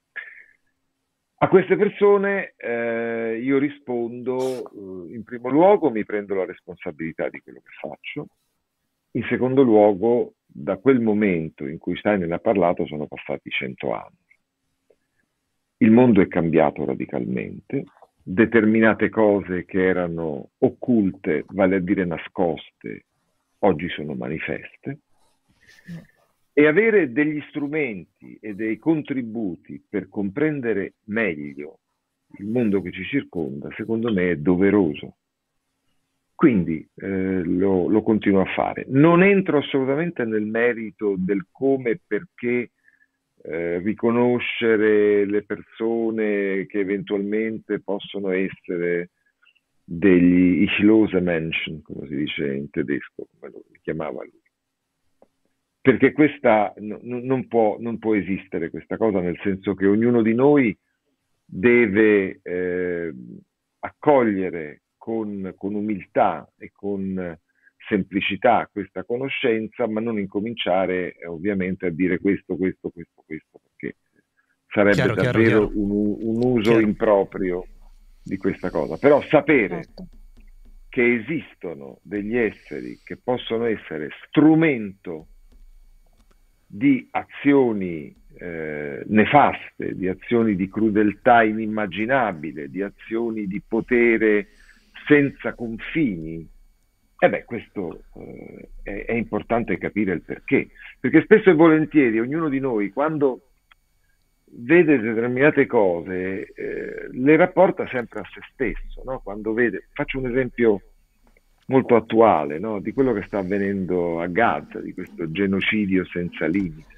A queste persone eh, io rispondo, eh, in primo luogo mi prendo la responsabilità di quello che faccio, in secondo luogo da quel momento in cui Steiner ha parlato sono passati cento anni. Il mondo è cambiato radicalmente. Determinate cose che erano occulte, vale a dire nascoste, oggi sono manifeste, e avere degli strumenti e dei contributi per comprendere meglio il mondo che ci circonda, secondo me è doveroso. Quindi eh, lo, lo continuo a fare. Non entro assolutamente nel merito del come e perché Eh, riconoscere le persone che eventualmente possono essere degli Ichlose Menschen, come si dice in tedesco, come lo chiamava lui. Perché questa no, non, può, non può esistere questa cosa, nel senso che ognuno di noi deve eh, accogliere con, con umiltà e con semplicità questa conoscenza, ma non incominciare eh, ovviamente a dire questo, questo, questo, questo, perché sarebbe chiaro, davvero chiaro, chiaro. Un, un uso chiaro. improprio di questa cosa. Però sapere Certo. che esistono degli esseri che possono essere strumento di azioni eh, nefaste, di azioni di crudeltà inimmaginabile, di azioni di potere senza confini. E beh, questo eh, è, è importante capire il perché, perché spesso e volentieri ognuno di noi, quando vede determinate cose, eh, le rapporta sempre a se stesso, no? Quando vede, faccio un esempio molto attuale, no? Di quello che sta avvenendo a Gaza, di questo genocidio senza limite.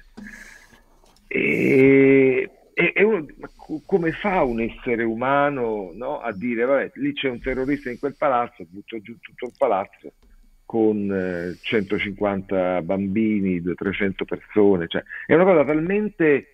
E, e, e uno, ma come fa un essere umano, no? A dire, vabbè, lì c'è un terrorista in quel palazzo, butto giù tutto il palazzo con eh, centocinquanta bambini, duecento trecento persone, cioè è una cosa talmente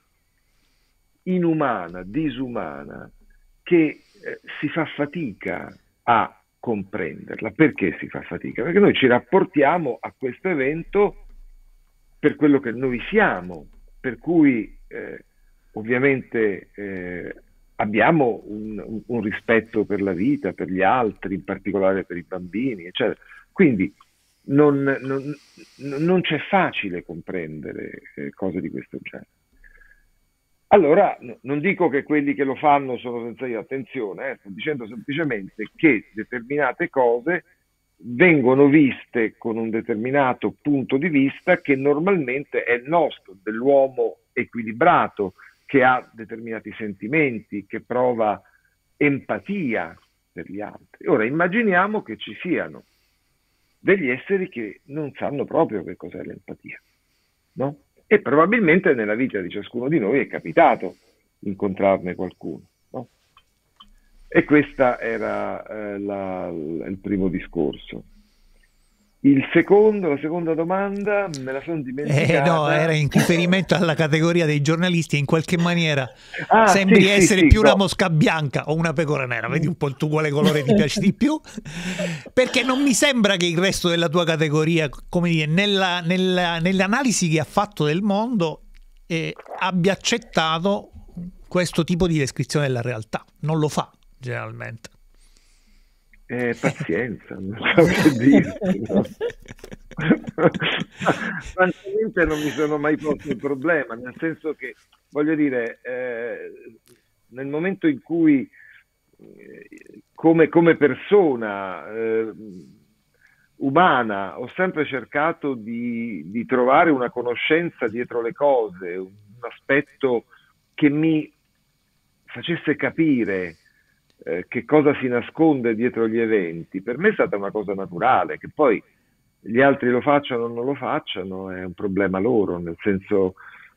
inumana, disumana, che eh, si fa fatica a comprenderla. Perché si fa fatica? Perché noi ci rapportiamo a questo evento per quello che noi siamo, per cui eh, ovviamente eh, abbiamo un, un rispetto per la vita, per gli altri, in particolare per i bambini, eccetera. Quindi non, non, non c'è facile comprendere eh, cose di questo genere. Allora, non dico che quelli che lo fanno sono senza io, attenzione, eh, sto dicendo semplicemente che determinate cose vengono viste con un determinato punto di vista che normalmente è il nostro, dell'uomo equilibrato, che ha determinati sentimenti, che prova empatia per gli altri. Ora, immaginiamo che ci siano degli esseri che non sanno proprio che cos'è l'empatia, no? E probabilmente nella vita di ciascuno di noi è capitato incontrarne qualcuno, no? E questo era eh, la, il primo discorso. Il secondo, la seconda domanda me la sono dimenticata. Eh, no, era in riferimento alla categoria dei giornalisti e in qualche maniera ah, sembri sì, essere sì, più sì, una no. mosca bianca o una pecora nera, vedi un po' il tuo quale colore ti piace di più, perché non mi sembra che il resto della tua categoria, come dire, nella, nella, nell'analisi che ha fatto del mondo eh, abbia accettato questo tipo di descrizione della realtà. Non lo fa generalmente. Eh, pazienza, non so che dirti, no? Francamente non mi sono mai posto il problema, nel senso che, voglio dire, eh, nel momento in cui eh, come, come persona eh, umana ho sempre cercato di, di trovare una conoscenza dietro le cose, un aspetto che mi facesse capire Eh, che cosa si nasconde dietro gli eventi, per me è stata una cosa naturale. Che poi gli altri lo facciano o non lo facciano è un problema loro, nel senso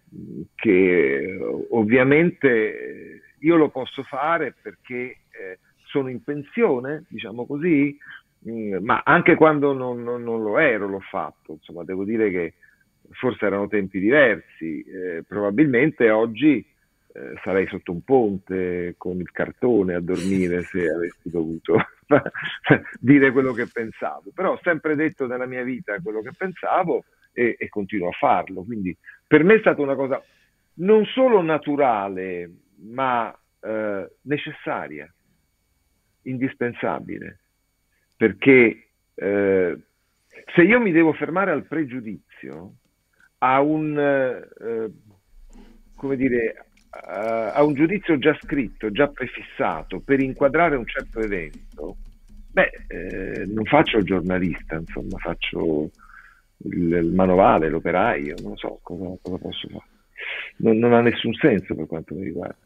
che ovviamente io lo posso fare perché eh, sono in pensione, diciamo così, mh, ma anche quando non, non, non lo ero l'ho fatto. Insomma, devo dire che forse erano tempi diversi, eh, probabilmente oggi Eh, sarei sotto un ponte con il cartone a dormire se avessi dovuto dire quello che pensavo, però ho sempre detto nella mia vita quello che pensavo e, e continuo a farlo, quindi per me è stata una cosa non solo naturale ma eh, necessaria, indispensabile, perché eh, se io mi devo fermare al pregiudizio, a un eh, come dire Uh, a un giudizio già scritto, già prefissato per inquadrare un certo evento, beh, eh, non faccio il giornalista, insomma, faccio il, il manovale, l'operaio, non so cosa, cosa posso fare. Non, non ha nessun senso per quanto mi riguarda.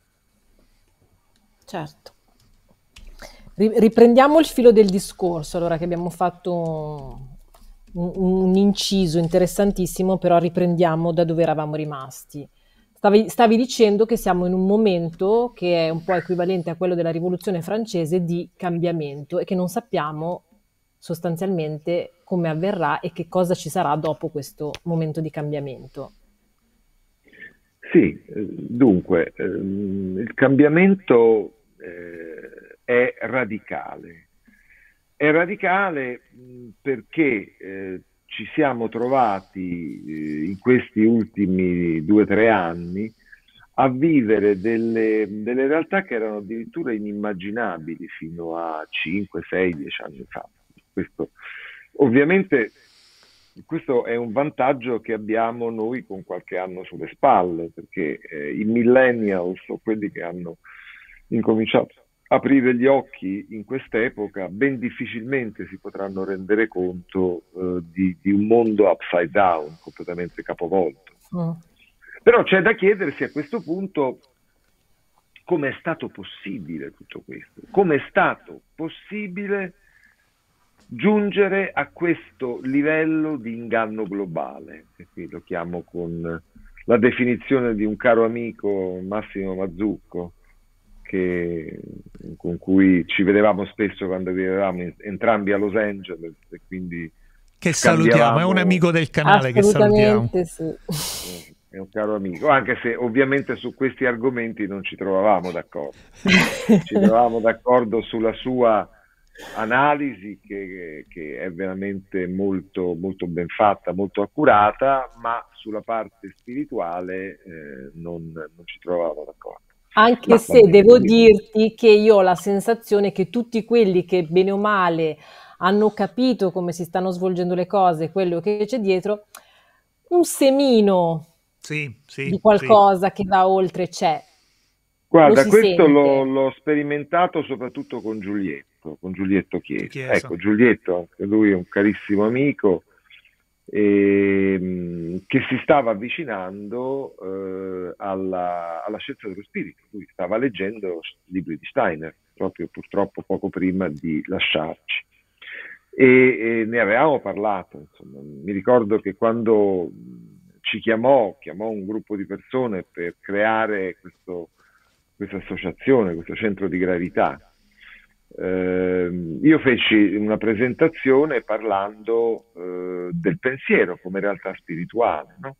Certo. Riprendiamo il filo del discorso, allora che abbiamo fatto un, un inciso interessantissimo, però riprendiamo da dove eravamo rimasti. Stavi, stavi dicendo che siamo in un momento che è un po' equivalente a quello della Rivoluzione francese di cambiamento e che non sappiamo sostanzialmente come avverrà e che cosa ci sarà dopo questo momento di cambiamento. Sì, dunque, ehm, il cambiamento eh, è radicale. È radicale perché eh, ci siamo trovati eh, in questi ultimi due o tre anni a vivere delle, delle realtà che erano addirittura inimmaginabili fino a cinque, sei, dieci anni fa. Questo ovviamente questo è un vantaggio che abbiamo noi con qualche anno sulle spalle, perché eh, i millennials o quelli che hanno incominciato a aprire gli occhi in quest'epoca ben difficilmente si potranno rendere conto eh, di, di un mondo upside down, completamente capovolto. Mm. Però c'è da chiedersi a questo punto come è stato possibile tutto questo, come è stato possibile giungere a questo livello di inganno globale, e qui lo chiamo con la definizione di un caro amico, Massimo Mazzucco, che, con cui ci vedevamo spesso quando vivevamo entrambi a Los Angeles, e quindi che salutiamo, è un amico del canale che salutiamo. Sì. È un caro amico, anche se ovviamente su questi argomenti non ci trovavamo d'accordo. Ci trovavamo d'accordo sulla sua analisi che, che è veramente molto, molto ben fatta, molto accurata, ma sulla parte spirituale eh, non, non ci trovavamo d'accordo. Anche ma, se devo dirti che io ho la sensazione che tutti quelli che bene o male hanno capito come si stanno svolgendo le cose, quello che c'è dietro, un semino sì, sì, di qualcosa sì. che va oltre c'è. Guarda, questo l'ho, l'ho sperimentato soprattutto con Giulietto, con Giulietto Chiesa. Chiesa. Ecco, Giulietto, anche lui è un carissimo amico, e, che si stava avvicinando eh, alla, alla scienza dello spirito. Lui stava leggendo libri di Steiner, proprio purtroppo poco prima di lasciarci. E, e ne avevamo parlato, insomma. Mi ricordo che quando ci chiamò, chiamò un gruppo di persone per creare questo, questa associazione, questo centro di gravità. Eh, io feci una presentazione parlando eh, del pensiero come realtà spirituale, no?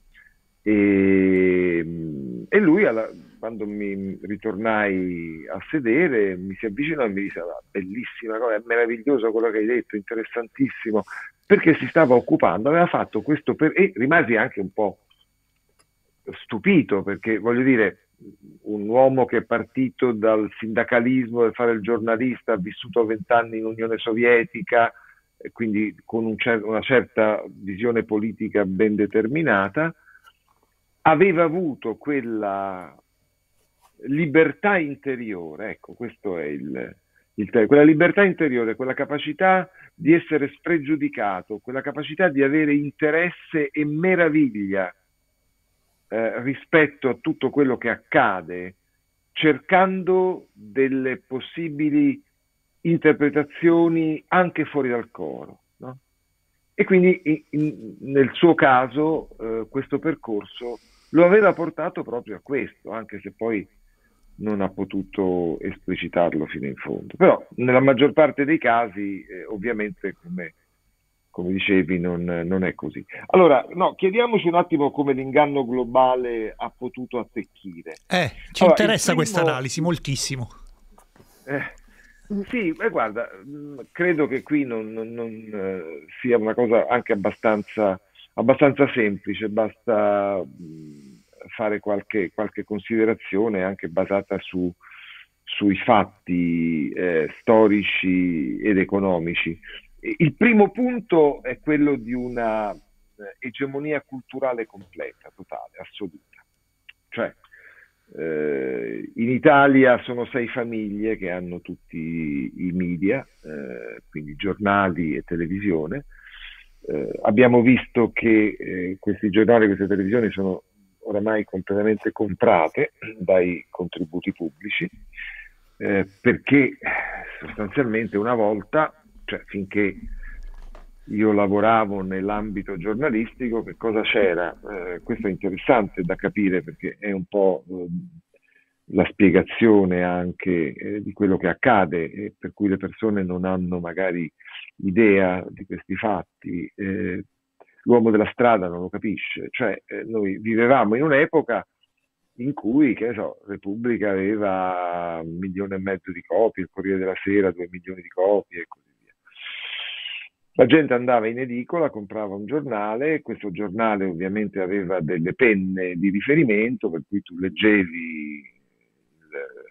E, e lui, alla, quando mi ritornai a sedere, mi si avvicinò e mi disse: ah, bellissima cosa, è meraviglioso quello che hai detto, interessantissimo, perché si stava occupando, aveva fatto questo per... e rimasi anche un po' stupito, perché voglio dire, un uomo che è partito dal sindacalismo, da fare il giornalista, ha vissuto vent'anni in Unione Sovietica, e quindi con un cer- una certa visione politica ben determinata, aveva avuto quella libertà interiore, ecco, questo è il, il te- quella libertà interiore, quella capacità di essere spregiudicato, quella capacità di avere interesse e meraviglia eh, rispetto a tutto quello che accade, cercando delle possibili interpretazioni anche fuori dal coro, no? E quindi in, in, nel suo caso eh, questo percorso lo aveva portato proprio a questo, anche se poi non ha potuto esplicitarlo fino in fondo. Però nella maggior parte dei casi eh, ovviamente, come, come dicevi, non, non è così. Allora, no, chiediamoci un attimo come l'inganno globale ha potuto attecchire. Eh, ci allora, interessa primo... questa analisi moltissimo. Eh, sì, beh, guarda, credo che qui non, non, non eh, sia una cosa anche abbastanza, abbastanza semplice, basta fare qualche, qualche considerazione anche basata su, sui fatti eh, storici ed economici. Il primo punto è quello di una egemonia culturale completa, totale, assoluta. Cioè, eh, in Italia sono sei famiglie che hanno tutti i media, eh, quindi giornali e televisione. Eh, abbiamo visto che eh, questi giornali e queste televisioni sono oramai completamente comprate dai contributi pubblici, eh, perché sostanzialmente una volta, cioè finché io lavoravo nell'ambito giornalistico, che cosa c'era? Eh, questo è interessante da capire, perché è un po' eh, la spiegazione anche eh, di quello che accade, e per cui le persone non hanno magari idea di questi fatti. Eh, l'uomo della strada non lo capisce, cioè eh, noi vivevamo in un'epoca in cui, che ne so, Repubblica aveva un milione e mezzo di copie, il Corriere della Sera due milioni di copie e così via. La gente andava in edicola, comprava un giornale, questo giornale ovviamente aveva delle penne di riferimento, per cui tu leggevi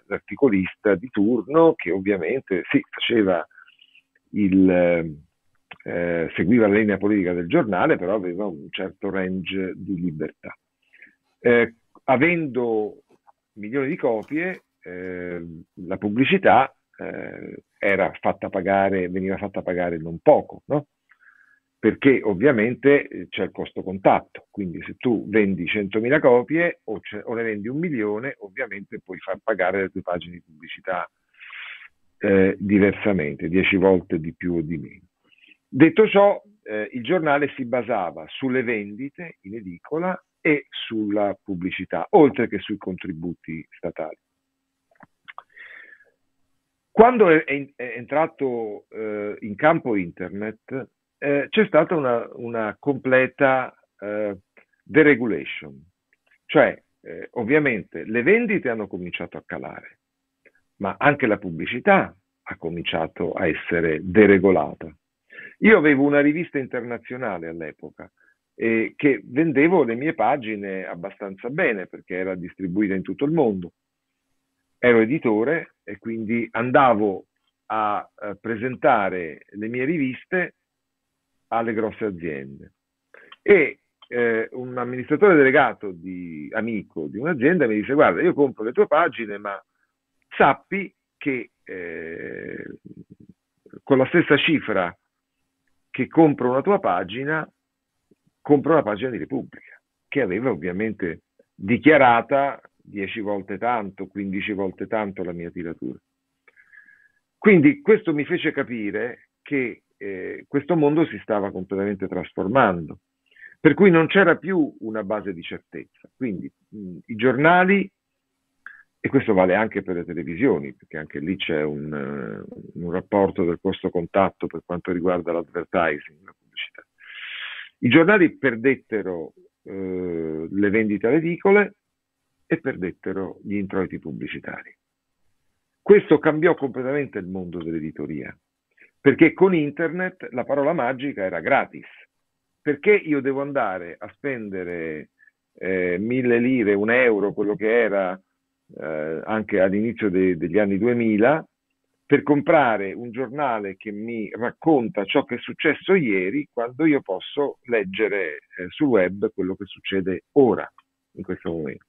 l'articolista di turno, che ovviamente sì, faceva il eh, seguiva la linea politica del giornale, però aveva un certo range di libertà. Eh, avendo milioni di copie, eh, la pubblicità eh, era fatta pagare, veniva fatta pagare non poco, no? Perché ovviamente c'è il costo contatto, quindi se tu vendi centomila copie o, o ne vendi un milione, ovviamente puoi far pagare le tue pagine di pubblicità eh, diversamente, dieci volte di più o di meno. Detto ciò, eh, il giornale si basava sulle vendite in edicola e sulla pubblicità, oltre che sui contributi statali. Quando è, è, è entrato eh, in campo internet, eh, c'è stata una, una completa eh, deregulation, cioè eh, ovviamente le vendite hanno cominciato a calare, ma anche la pubblicità ha cominciato a essere deregolata. Io avevo una rivista internazionale all'epoca eh, che vendevo le mie pagine abbastanza bene perché era distribuita in tutto il mondo. Ero editore e quindi andavo a, a presentare le mie riviste alle grosse aziende. E eh, un amministratore delegato di, amico di un'azienda mi dice: guarda, io compro le tue pagine, ma sappi che eh, con la stessa cifra che compro una tua pagina, compro una pagina di Repubblica, che aveva ovviamente dichiarata dieci volte tanto, quindici volte tanto la mia tiratura. Quindi questo mi fece capire che eh, questo mondo si stava completamente trasformando, per cui non c'era più una base di certezza. Quindi mh, i giornali, e questo vale anche per le televisioni, perché anche lì c'è un, uh, un rapporto del costo contatto per quanto riguarda l'advertising, la pubblicità. I giornali perdettero uh, le vendite alle edicole e perdettero gli introiti pubblicitari. Questo cambiò completamente il mondo dell'editoria, perché con internet la parola magica era gratis. Perché io devo andare a spendere eh, mille lire, un euro, quello che era eh, anche all'inizio de- degli anni duemila, per comprare un giornale che mi racconta ciò che è successo ieri, quando io posso leggere eh, sul web quello che succede ora, in questo momento.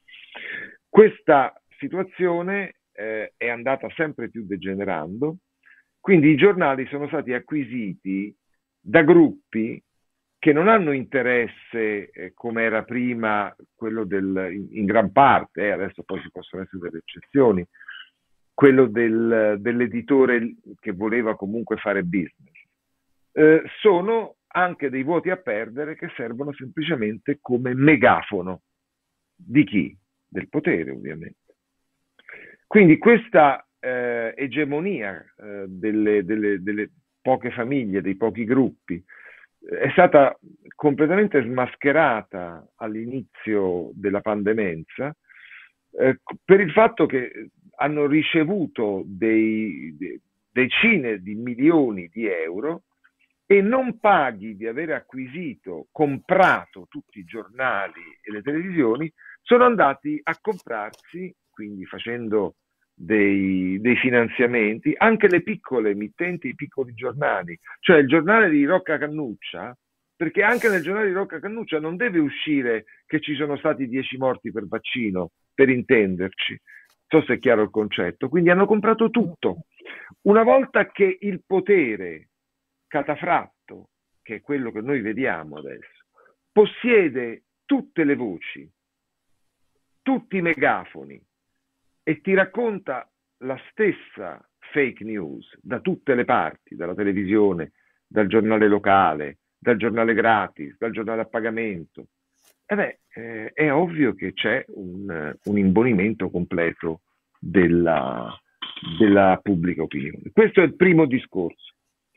Questa situazione eh, è andata sempre più degenerando, quindi i giornali sono stati acquisiti da gruppi che non hanno interesse, eh, come era prima, quello del, in, in gran parte, eh, adesso poi ci possono essere delle eccezioni, quello del, dell'editore che voleva comunque fare business. Eh, sono anche dei voti a perdere che servono semplicemente come megafono. Di chi? Del potere, ovviamente. Quindi questa eh, egemonia eh, delle, delle, delle poche famiglie, dei pochi gruppi, è stata completamente smascherata all'inizio della pandemenza eh, per il fatto che hanno ricevuto dei, dei, decine di milioni di euro e non paghi di aver acquisito, comprato tutti i giornali e le televisioni, sono andati a comprarsi, quindi facendo dei, dei finanziamenti, anche le piccole emittenti, i piccoli giornali, cioè il giornale di Rocca Cannuccia, perché anche nel giornale di Rocca Cannuccia non deve uscire che ci sono stati dieci morti per vaccino, per intenderci. Non so se è chiaro il concetto. Quindi hanno comprato tutto. Una volta che il potere catafratto, che è quello che noi vediamo adesso, possiede tutte le voci, tutti i megafoni, e ti racconta la stessa fake news da tutte le parti, dalla televisione, dal giornale locale, dal giornale gratis, dal giornale a pagamento, e beh, eh, è ovvio che c'è un, un imbonimento completo della, della pubblica opinione. Questo è il primo discorso.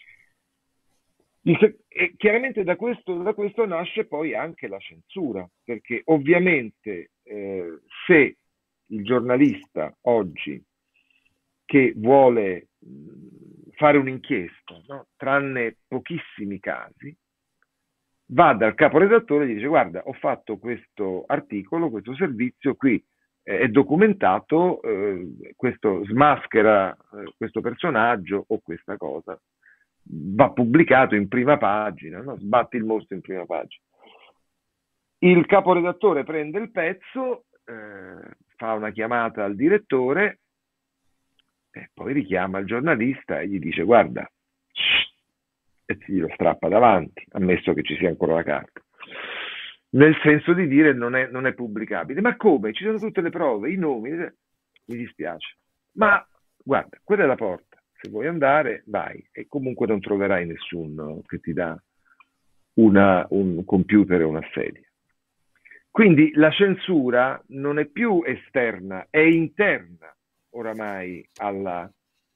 E chiaramente da questo, da questo nasce poi anche la censura, perché ovviamente eh, se il giornalista oggi che vuole fare un'inchiesta, no? tranne pochissimi casi, va dal caporedattore e gli dice: guarda, ho fatto questo articolo, questo servizio, qui eh, è documentato, eh, questo smaschera eh, questo personaggio o questa cosa. va pubblicato in prima pagina, no? Sbatti il mostro in prima pagina. Il caporedattore prende il pezzo, eh, fa una chiamata al direttore e poi richiama il giornalista e gli dice guarda, e glielo strappa davanti, ammesso che ci sia ancora la carta. Nel senso di dire non è, non è pubblicabile. Ma come? Ci sono tutte le prove, i nomi. Mi dispiace. Ma guarda, quella è la porta. Se vuoi andare, vai. E comunque non troverai nessuno che ti dà una, un computer e una sedia. Quindi la censura non è più esterna, è interna oramai alla,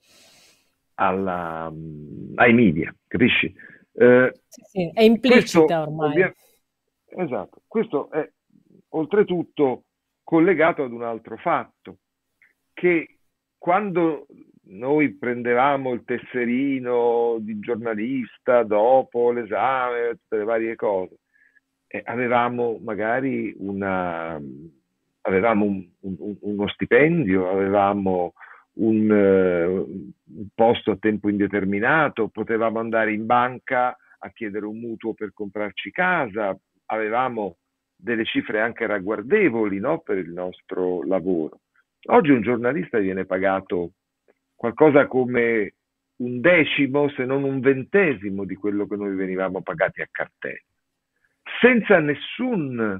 alla, ai media, capisci? Eh, sì, sì, è implicita ormai. Ovvia- Esatto, questo è oltretutto collegato ad un altro fatto, che quando noi prendevamo il tesserino di giornalista dopo l'esame, tutte le varie cose, eh, avevamo magari una, avevamo un, un, uno stipendio, avevamo un, uh, un posto a tempo indeterminato, potevamo andare in banca a chiedere un mutuo per comprarci casa, avevamo delle cifre anche ragguardevoli, no, per il nostro lavoro. Oggi un giornalista viene pagato qualcosa come un decimo, se non un ventesimo di quello che noi venivamo pagati a cartella, senza nessun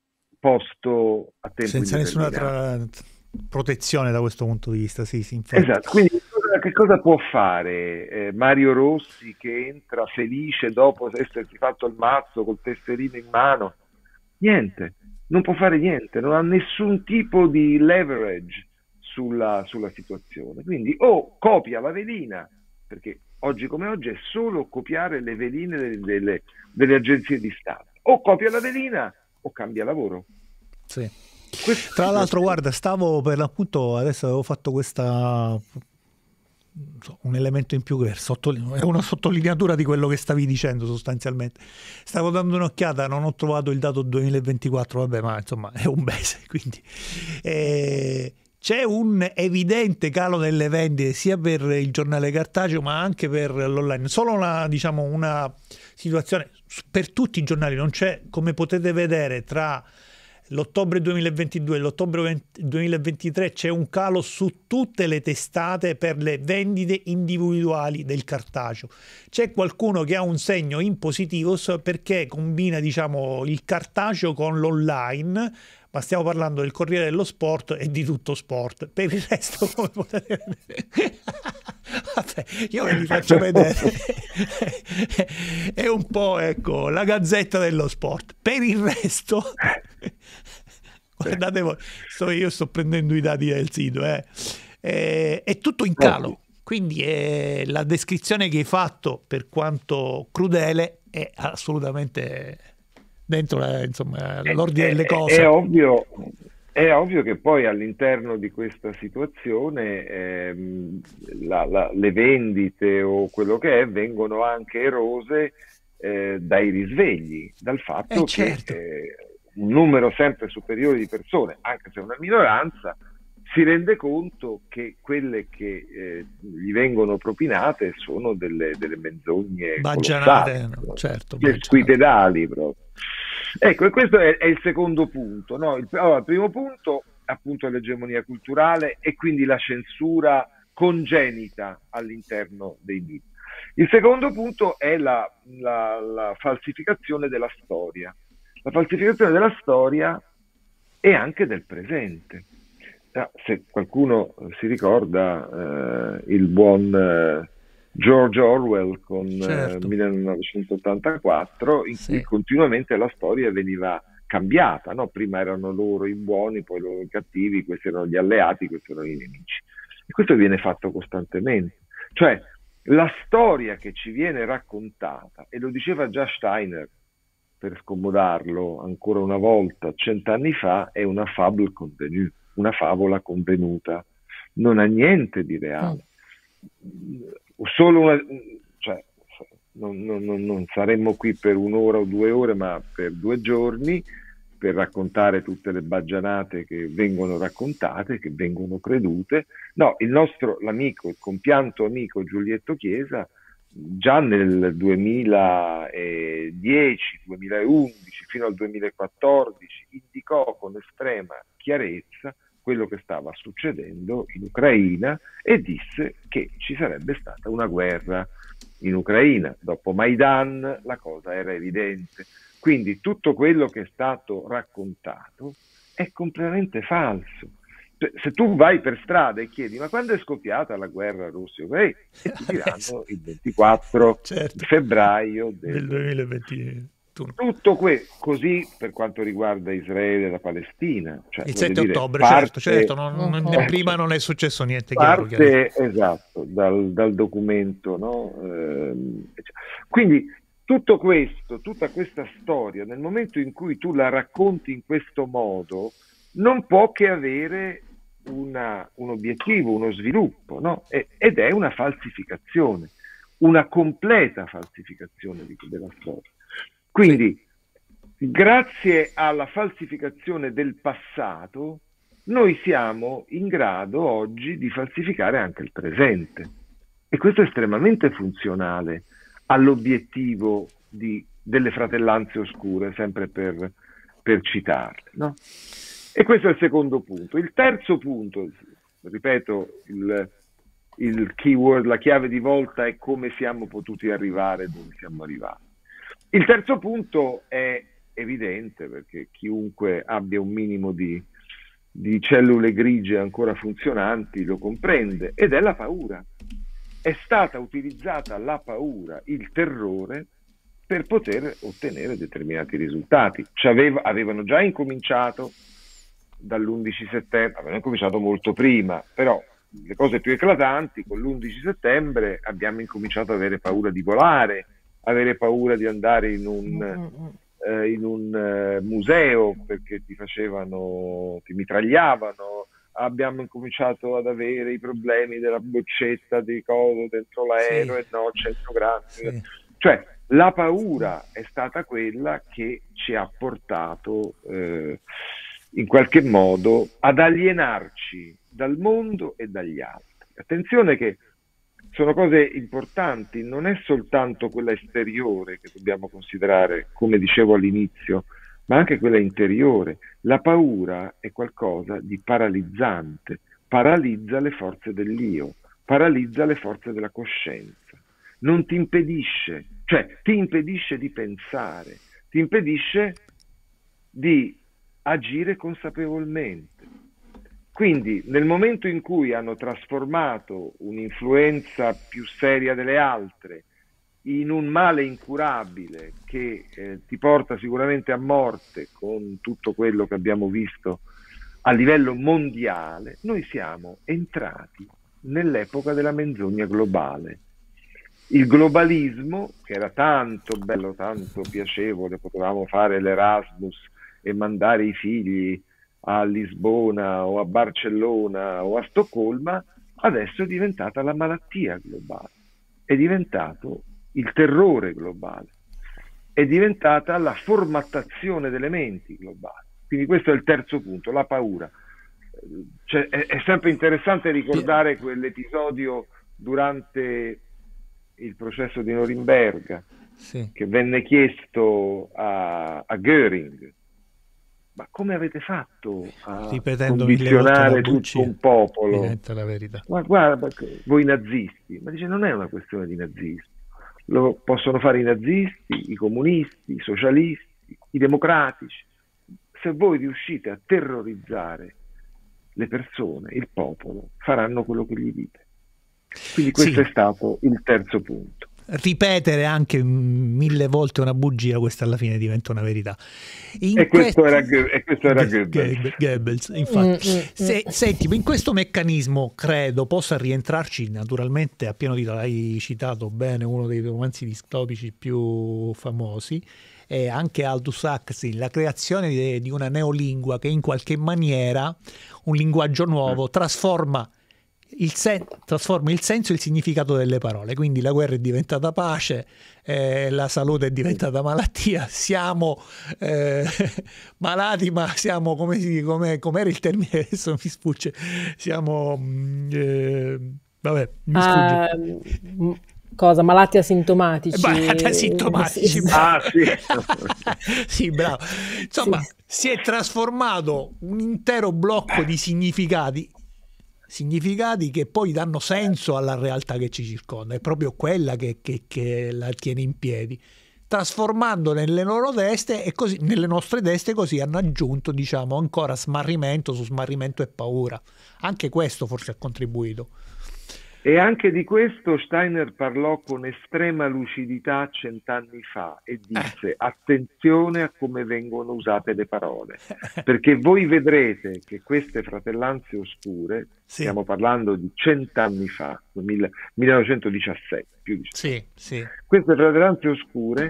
posto a tempo senza nessuna tra... protezione da questo punto di vista. Sì, sì, infatti. Esatto, quindi che cosa può fare eh, Mario Rossi, che entra felice dopo essersi fatto il mazzo col tesserino in mano? Niente, non può fare niente, non ha nessun tipo di leverage sulla, sulla situazione. Quindi o copia la velina, perché oggi come oggi è solo copiare le veline delle, delle, delle agenzie di Stato, o copia la velina o cambia lavoro. Sì. Questo Tra l'altro, guarda, stavo per l'appunto, adesso avevo fatto questa, un elemento in più che è una sottolineatura di quello che stavi dicendo sostanzialmente. Stavo dando un'occhiata, non ho trovato il dato duemilaventiquattro, vabbè, ma insomma è un mese, quindi eh, c'è un evidente calo nelle vendite sia per il giornale cartaceo ma anche per l'online. Solo una, diciamo, una situazione per tutti i giornali, non c'è, come potete vedere, tra l'ottobre duemilaventidue e l'ottobre duemilaventitré c'è un calo su tutte le testate per le vendite individuali del cartaceo. C'è qualcuno che ha un segno in positivo perché combina, diciamo, il cartaceo con l'online, ma stiamo parlando del Corriere dello Sport e di Tutto Sport. Per il resto, come potete vedere, vabbè, io ve li faccio vedere. È un po', ecco, la Gazzetta dello Sport. Per il resto, guardate voi, sto, io sto prendendo i dati del sito, eh. È, è tutto in calo. Quindi è, la descrizione che hai fatto, per quanto crudele, è assolutamente dentro la, insomma, l'ordine delle cose. È, è ovvio, è ovvio che poi all'interno di questa situazione ehm, la, la, le vendite o quello che è vengono anche erose eh, dai risvegli, dal fatto eh, certo. che eh, un numero sempre superiore di persone, anche se è una minoranza, si rende conto che quelle che eh, gli vengono propinate sono delle, delle menzogne baggianate, no? Certo, le squitedali proprio. Ecco, e questo è, è il secondo punto, no? Il, allora, il primo punto, appunto, l'egemonia culturale e quindi la censura congenita all'interno dei media. Il secondo punto è la, la, la falsificazione della storia. La falsificazione della storia e anche del presente. Se qualcuno si ricorda eh, il buon eh, George Orwell con certo. eh, millenovecentottantaquattro, in sì. cui continuamente la storia veniva cambiata, no? Prima erano loro i buoni, poi loro i cattivi, questi erano gli alleati, questi erano i nemici. E questo viene fatto costantemente. Cioè, la storia che ci viene raccontata, e lo diceva già Steiner, per scomodarlo ancora una volta, cent'anni fa, è una fable contenue, una favola convenuta, non ha niente di reale. Mm. Solo una, cioè, non, non, non saremmo qui per un'ora o due ore, ma per due giorni per raccontare tutte le baggianate che vengono raccontate, che vengono credute. No, il nostro, l'amico, il compianto amico Giulietto Chiesa già nel duemiladieci duemilaundici fino al duemilaquattordici indicò con estrema chiarezza quello che stava succedendo in Ucraina e disse che ci sarebbe stata una guerra in Ucraina. Dopo Maidan la cosa era evidente. Quindi tutto quello che è stato raccontato è completamente falso. Se tu vai per strada e chiedi ma quando è scoppiata la guerra Russia-Ucraina, e ti diranno il ventiquattro certo. febbraio del, del duemilaventuno. Tutto questo, così per quanto riguarda Israele e la Palestina. Cioè, il sette dire, ottobre, parte, certo, certo, non, non, né prima non è successo niente. Parte, chiaro, esatto, dal, dal documento. No? Eh, quindi tutto questo, tutta questa storia, nel momento in cui tu la racconti in questo modo, non può che avere una, un obiettivo, uno sviluppo, no? e, ed è una falsificazione, una completa falsificazione di, della storia. Quindi, sì. grazie alla falsificazione del passato, noi siamo in grado oggi di falsificare anche il presente. E questo è estremamente funzionale all'obiettivo di, delle fratellanze oscure, sempre per, per citarle, no? E questo è il secondo punto. Il terzo punto, ripeto, il, il keyword, la chiave di volta è come siamo potuti arrivare dove siamo arrivati. Il terzo punto è evidente perché chiunque abbia un minimo di, di cellule grigie ancora funzionanti lo comprende, ed è la paura. È stata utilizzata la paura, il terrore, per poter ottenere determinati risultati. Ci aveva, avevano già incominciato dall'undici settembre, avevano cominciato molto prima, però le cose più eclatanti, con l'undici settembre abbiamo incominciato ad avere paura di volare, avere paura di andare in un, mm-hmm. eh, in un eh, museo perché ti facevano, ti mitragliavano, abbiamo incominciato ad avere i problemi della boccetta di coso dentro l'aereo, sì. e no, cento grammi. Sì. Cioè, la paura è stata quella che ci ha portato eh, in qualche modo ad alienarci dal mondo e dagli altri. Attenzione che sono cose importanti, non è soltanto quella esteriore che dobbiamo considerare, come dicevo all'inizio, ma anche quella interiore. La paura è qualcosa di paralizzante, paralizza le forze dell'io, paralizza le forze della coscienza, non ti impedisce, cioè ti impedisce di pensare, ti impedisce di agire consapevolmente. Quindi nel momento in cui hanno trasformato un'influenza più seria delle altre in un male incurabile che eh, ti porta sicuramente a morte, con tutto quello che abbiamo visto a livello mondiale, noi siamo entrati nell'epoca della menzogna globale. Il globalismo, che era tanto bello, tanto piacevole, potevamo fare l'Erasmus e mandare i figli a Lisbona o a Barcellona o a Stoccolma, adesso è diventata la malattia globale, è diventato il terrore globale, è diventata la formattazione delle menti globali. Quindi questo è il terzo punto, la paura. Cioè, è, è sempre interessante ricordare quell'episodio durante il processo di Norimberga, sì. che venne chiesto a, a Göring: ma come avete fatto a Ripetendo condizionare tutto un popolo? Diventa la verità. Ma guarda, voi nazisti, ma dice non è una questione di nazismo, lo possono fare i nazisti, i comunisti, i socialisti, i democratici. Se voi riuscite a terrorizzare le persone, il popolo, faranno quello che gli dite. Quindi questo sì. è stato il terzo punto. Ripetere anche mille volte una bugia, questa alla fine diventa una verità. In e, questo era, e questo era Goebbels. Goebbels infatti. Mm, mm, Se, mm. Senti, in questo meccanismo credo possa rientrarci naturalmente, a pieno titolo, hai citato bene uno dei romanzi distopici più famosi, e anche Aldous Huxley, la creazione di, di una neolingua che in qualche maniera, un linguaggio nuovo, trasforma Il sen- trasforma il senso e il significato delle parole. Quindi la guerra è diventata pace, eh, la salute è diventata malattia, siamo eh, malati ma siamo, come si come com'era il termine, adesso mi sfugge, siamo eh, vabbè mi sfugge. Uh, cosa? Malati asintomatici? Malati asintomatici. Ah, sì. Sì, bravo. Insomma, Sì. si è trasformato un intero blocco di significati, significati che poi danno senso alla realtà che ci circonda. È proprio quella che, che, che la tiene in piedi, trasformando nelle loro teste e così nelle nostre teste, così hanno aggiunto, diciamo, ancora smarrimento su smarrimento e paura. Anche questo forse ha contribuito. E anche di questo Steiner parlò con estrema lucidità cent'anni fa e disse: attenzione a come vengono usate le parole, perché voi vedrete che queste fratellanze oscure, sì, stiamo parlando di cent'anni fa, millenovecentodiciassette, più di sì, sì. queste fratellanze oscure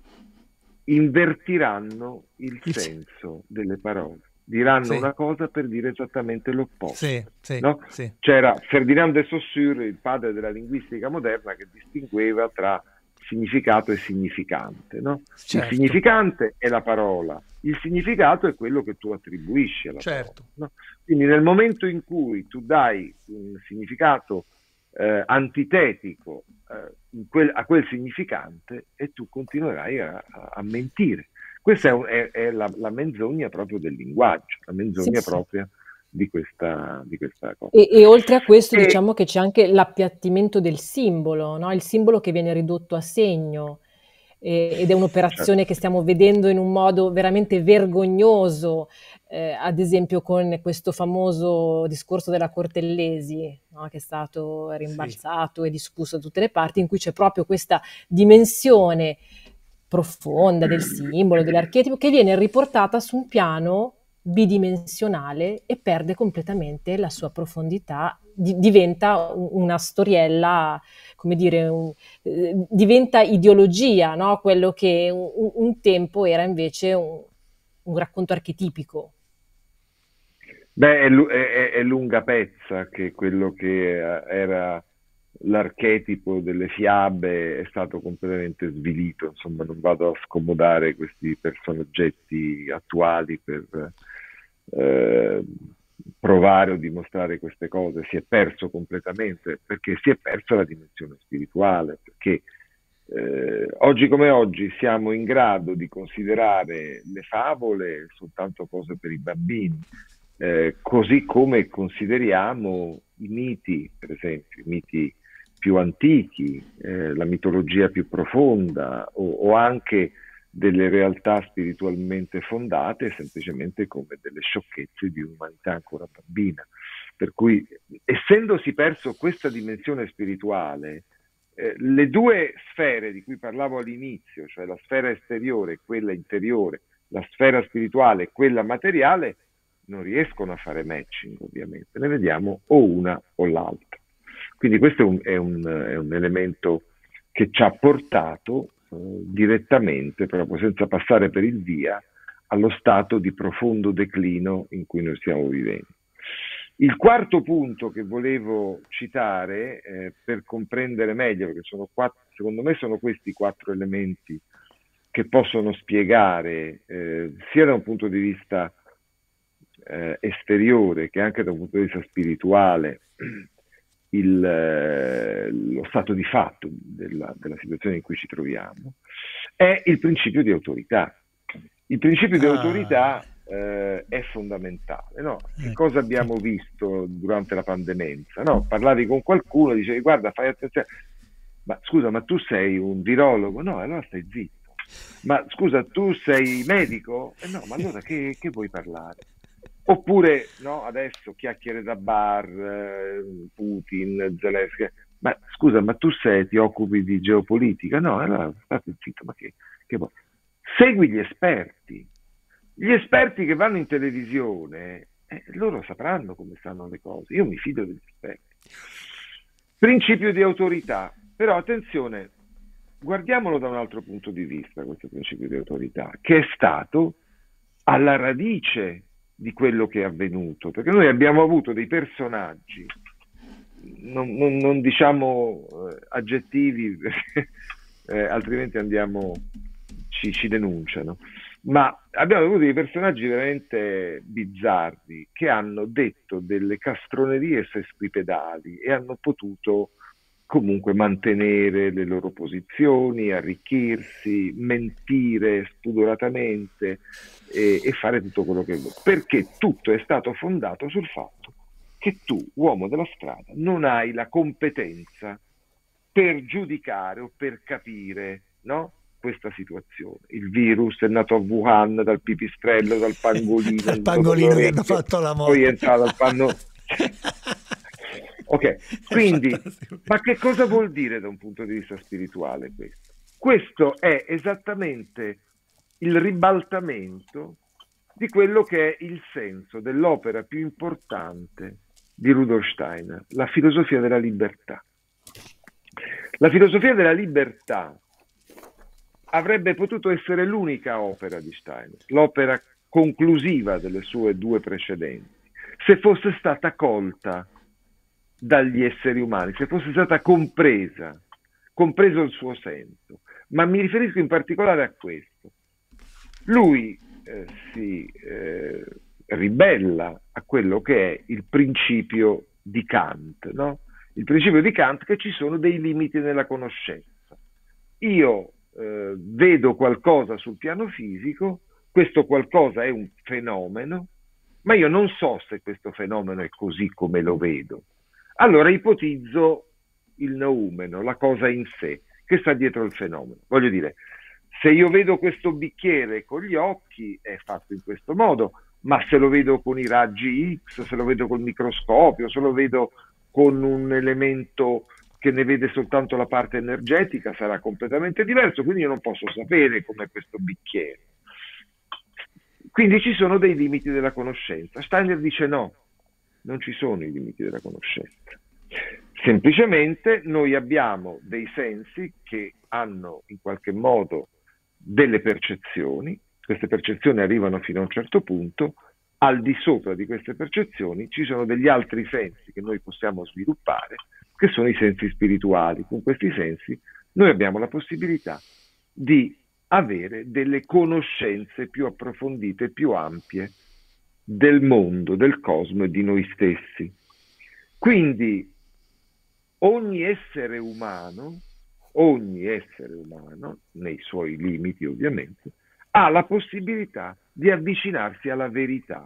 invertiranno il, il senso delle parole. Diranno, sì, una cosa per dire esattamente l'opposto. Sì, sì, no? Sì. C'era Ferdinand de Saussure, il padre della linguistica moderna, che distingueva tra significato e significante. No? Certo. Il significante è la parola, il significato è quello che tu attribuisci alla, certo, parola. No? Quindi nel momento in cui tu dai un significato eh, antitetico eh, in quel, a quel significante, e tu continuerai a, a, a mentire. Questa è, un, è, è la, la menzogna proprio del linguaggio, la menzogna, sì, propria di questa, di questa cosa. E, e oltre a questo, e, diciamo che c'è anche l'appiattimento del simbolo, no? Il simbolo che viene ridotto a segno, eh, ed è un'operazione, certo, che stiamo vedendo in un modo veramente vergognoso, eh, ad esempio con questo famoso discorso della Cortellesi, no? Che è stato rimbalzato, sì, e discusso da tutte le parti, in cui c'è proprio questa dimensione profonda del simbolo, dell'archetipo, che viene riportata su un piano bidimensionale e perde completamente la sua profondità, di, diventa una storiella, come dire, un, eh, diventa ideologia, no? Quello che un, un tempo era invece un, un racconto archetipico. Beh, è, è, è lunga pezza che quello che era l'archetipo delle fiabe è stato completamente svilito. Insomma, non vado a scomodare questi personaggetti attuali per eh, provare o dimostrare queste cose. Si è perso completamente, perché si è persa la dimensione spirituale, perché eh, oggi come oggi siamo in grado di considerare le favole soltanto cose per i bambini, eh, così come consideriamo i miti, per esempio, i miti più antichi, eh, la mitologia più profonda, o, o anche delle realtà spiritualmente fondate semplicemente come delle sciocchezze di un'umanità ancora bambina. Per cui, essendosi perso questa dimensione spirituale, eh, le due sfere di cui parlavo all'inizio, cioè la sfera esteriore e quella interiore, la sfera spirituale e quella materiale, non riescono a fare matching, ovviamente. Ne vediamo o una o l'altra. Quindi questo è un, è un, è un elemento che ci ha portato eh, direttamente, proprio senza passare per il via, allo stato di profondo declino in cui noi stiamo vivendo. Il quarto punto che volevo citare eh, per comprendere meglio, perché sono quattro, secondo me sono questi quattro elementi che possono spiegare eh, sia da un punto di vista eh, esteriore che anche da un punto di vista spirituale il, eh, lo stato di fatto della, della situazione in cui ci troviamo, è il principio di autorità. Il principio di autorità eh, è fondamentale, no? Che cosa abbiamo visto durante la pandemenza? No? Parlavi con qualcuno, dicevi guarda, fai attenzione, ma scusa, ma tu sei un virologo? No, allora stai zitto. Ma scusa, tu sei medico? Eh no, ma allora che, che vuoi parlare? Oppure, no, adesso chiacchiere da bar, eh, Putin, Zelensky, ma scusa, ma tu sei, ti occupi di geopolitica? No, allora state zitto, ma che, che vuoi? Segui gli esperti. Gli esperti che vanno in televisione, eh, loro sapranno come stanno le cose. Io mi fido degli esperti. Principio di autorità. Però attenzione, guardiamolo da un altro punto di vista, questo principio di autorità, che è stato alla radice di quello che è avvenuto, perché noi abbiamo avuto dei personaggi, non, non, non diciamo eh, aggettivi, perché, eh, altrimenti andiamo, ci, ci denunciano, ma abbiamo avuto dei personaggi veramente bizzarri che hanno detto delle castronerie sesquipedali e hanno potuto comunque mantenere le loro posizioni, arricchirsi, mentire spudoratamente e, e fare tutto quello che vuoi, perché tutto è stato fondato sul fatto che tu, uomo della strada, non hai la competenza per giudicare o per capire, no? Questa situazione. Il virus è nato a Wuhan dal pipistrello, dal pangolino, dal pangolino che hanno fatto la morte. Poi è entrato al panno. Ok, quindi, ma che cosa vuol dire da un punto di vista spirituale questo? Questo è esattamente il ribaltamento di quello che è il senso dell'opera più importante di Rudolf Steiner, la filosofia della libertà. La filosofia della libertà avrebbe potuto essere l'unica opera di Steiner, l'opera conclusiva delle sue due precedenti, se fosse stata colta dagli esseri umani, se fosse stata compresa, compreso il suo senso. Ma mi riferisco in particolare a questo. Lui eh, si eh, ribella a quello che è il principio di Kant, no? Il principio di Kant che ci sono dei limiti nella conoscenza. Io eh, vedo qualcosa sul piano fisico, questo qualcosa è un fenomeno, ma io non so se questo fenomeno è così come lo vedo. Allora ipotizzo il noumeno, la cosa in sé, che sta dietro il fenomeno. Voglio dire, se io vedo questo bicchiere con gli occhi è fatto in questo modo, ma se lo vedo con i raggi X, se lo vedo col microscopio, se lo vedo con un elemento che ne vede soltanto la parte energetica, sarà completamente diverso, quindi io non posso sapere com'è questo bicchiere. Quindi ci sono dei limiti della conoscenza. Steiner dice no, non ci sono i limiti della conoscenza. Semplicemente noi abbiamo dei sensi che hanno in qualche modo delle percezioni, queste percezioni arrivano fino a un certo punto, al di sopra di queste percezioni ci sono degli altri sensi che noi possiamo sviluppare, che sono i sensi spirituali. Con questi sensi noi abbiamo la possibilità di avere delle conoscenze più approfondite, più ampie del mondo, del cosmo e di noi stessi. Quindi ogni essere umano, ogni essere umano, nei suoi limiti ovviamente, ha la possibilità di avvicinarsi alla verità.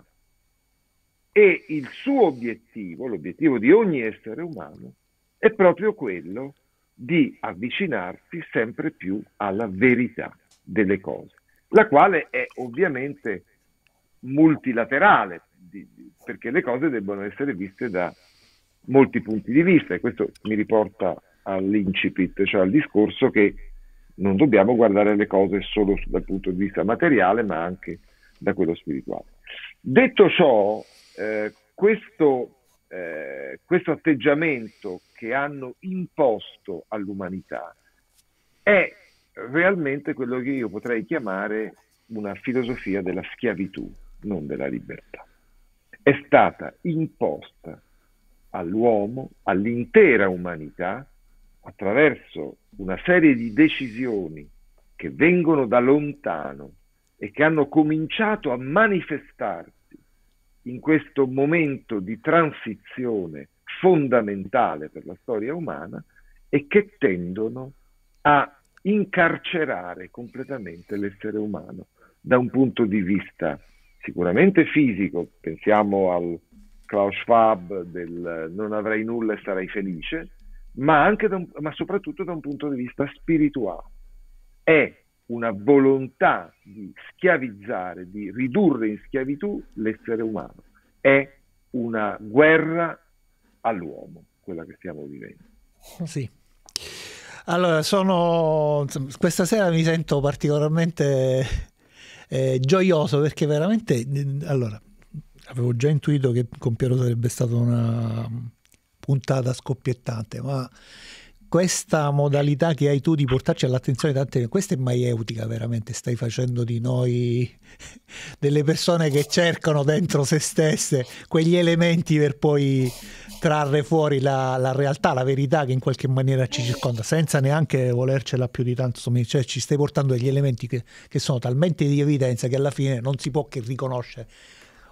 E il suo obiettivo, l'obiettivo di ogni essere umano, è proprio quello di avvicinarsi sempre più alla verità delle cose, la quale è ovviamente multilaterale, di, di, perché le cose debbono essere viste da molti punti di vista, e questo mi riporta all'incipit, cioè al discorso che non dobbiamo guardare le cose solo dal punto di vista materiale, ma anche da quello spirituale. Detto ciò, eh, questo, eh, questo atteggiamento che hanno imposto all'umanità è realmente quello che io potrei chiamare una filosofia della schiavitù, non della libertà. È stata imposta all'uomo, all'intera umanità, attraverso una serie di decisioni che vengono da lontano e che hanno cominciato a manifestarsi in questo momento di transizione fondamentale per la storia umana e che tendono a incarcerare completamente l'essere umano da un punto di vista sicuramente fisico. Pensiamo al Klaus Schwab del non avrai nulla e sarai felice, ma anche da un, ma soprattutto da un punto di vista spirituale. È una volontà di schiavizzare, di ridurre in schiavitù l'essere umano. È una guerra all'uomo, quella che stiamo vivendo. Sì. Allora, sono questa sera mi sento particolarmente eh, gioioso, perché veramente, allora, avevo già intuito che con Piero sarebbe stata una puntata scoppiettante, ma questa modalità che hai tu di portarci all'attenzione tante, questa è maieutica, veramente. Stai facendo di noi delle persone che cercano dentro se stesse quegli elementi per poi trarre fuori la, la realtà, la verità che in qualche maniera ci circonda, senza neanche volercela più di tanto. Cioè, ci stai portando degli elementi che, che sono talmente di evidenza che alla fine non si può che riconoscere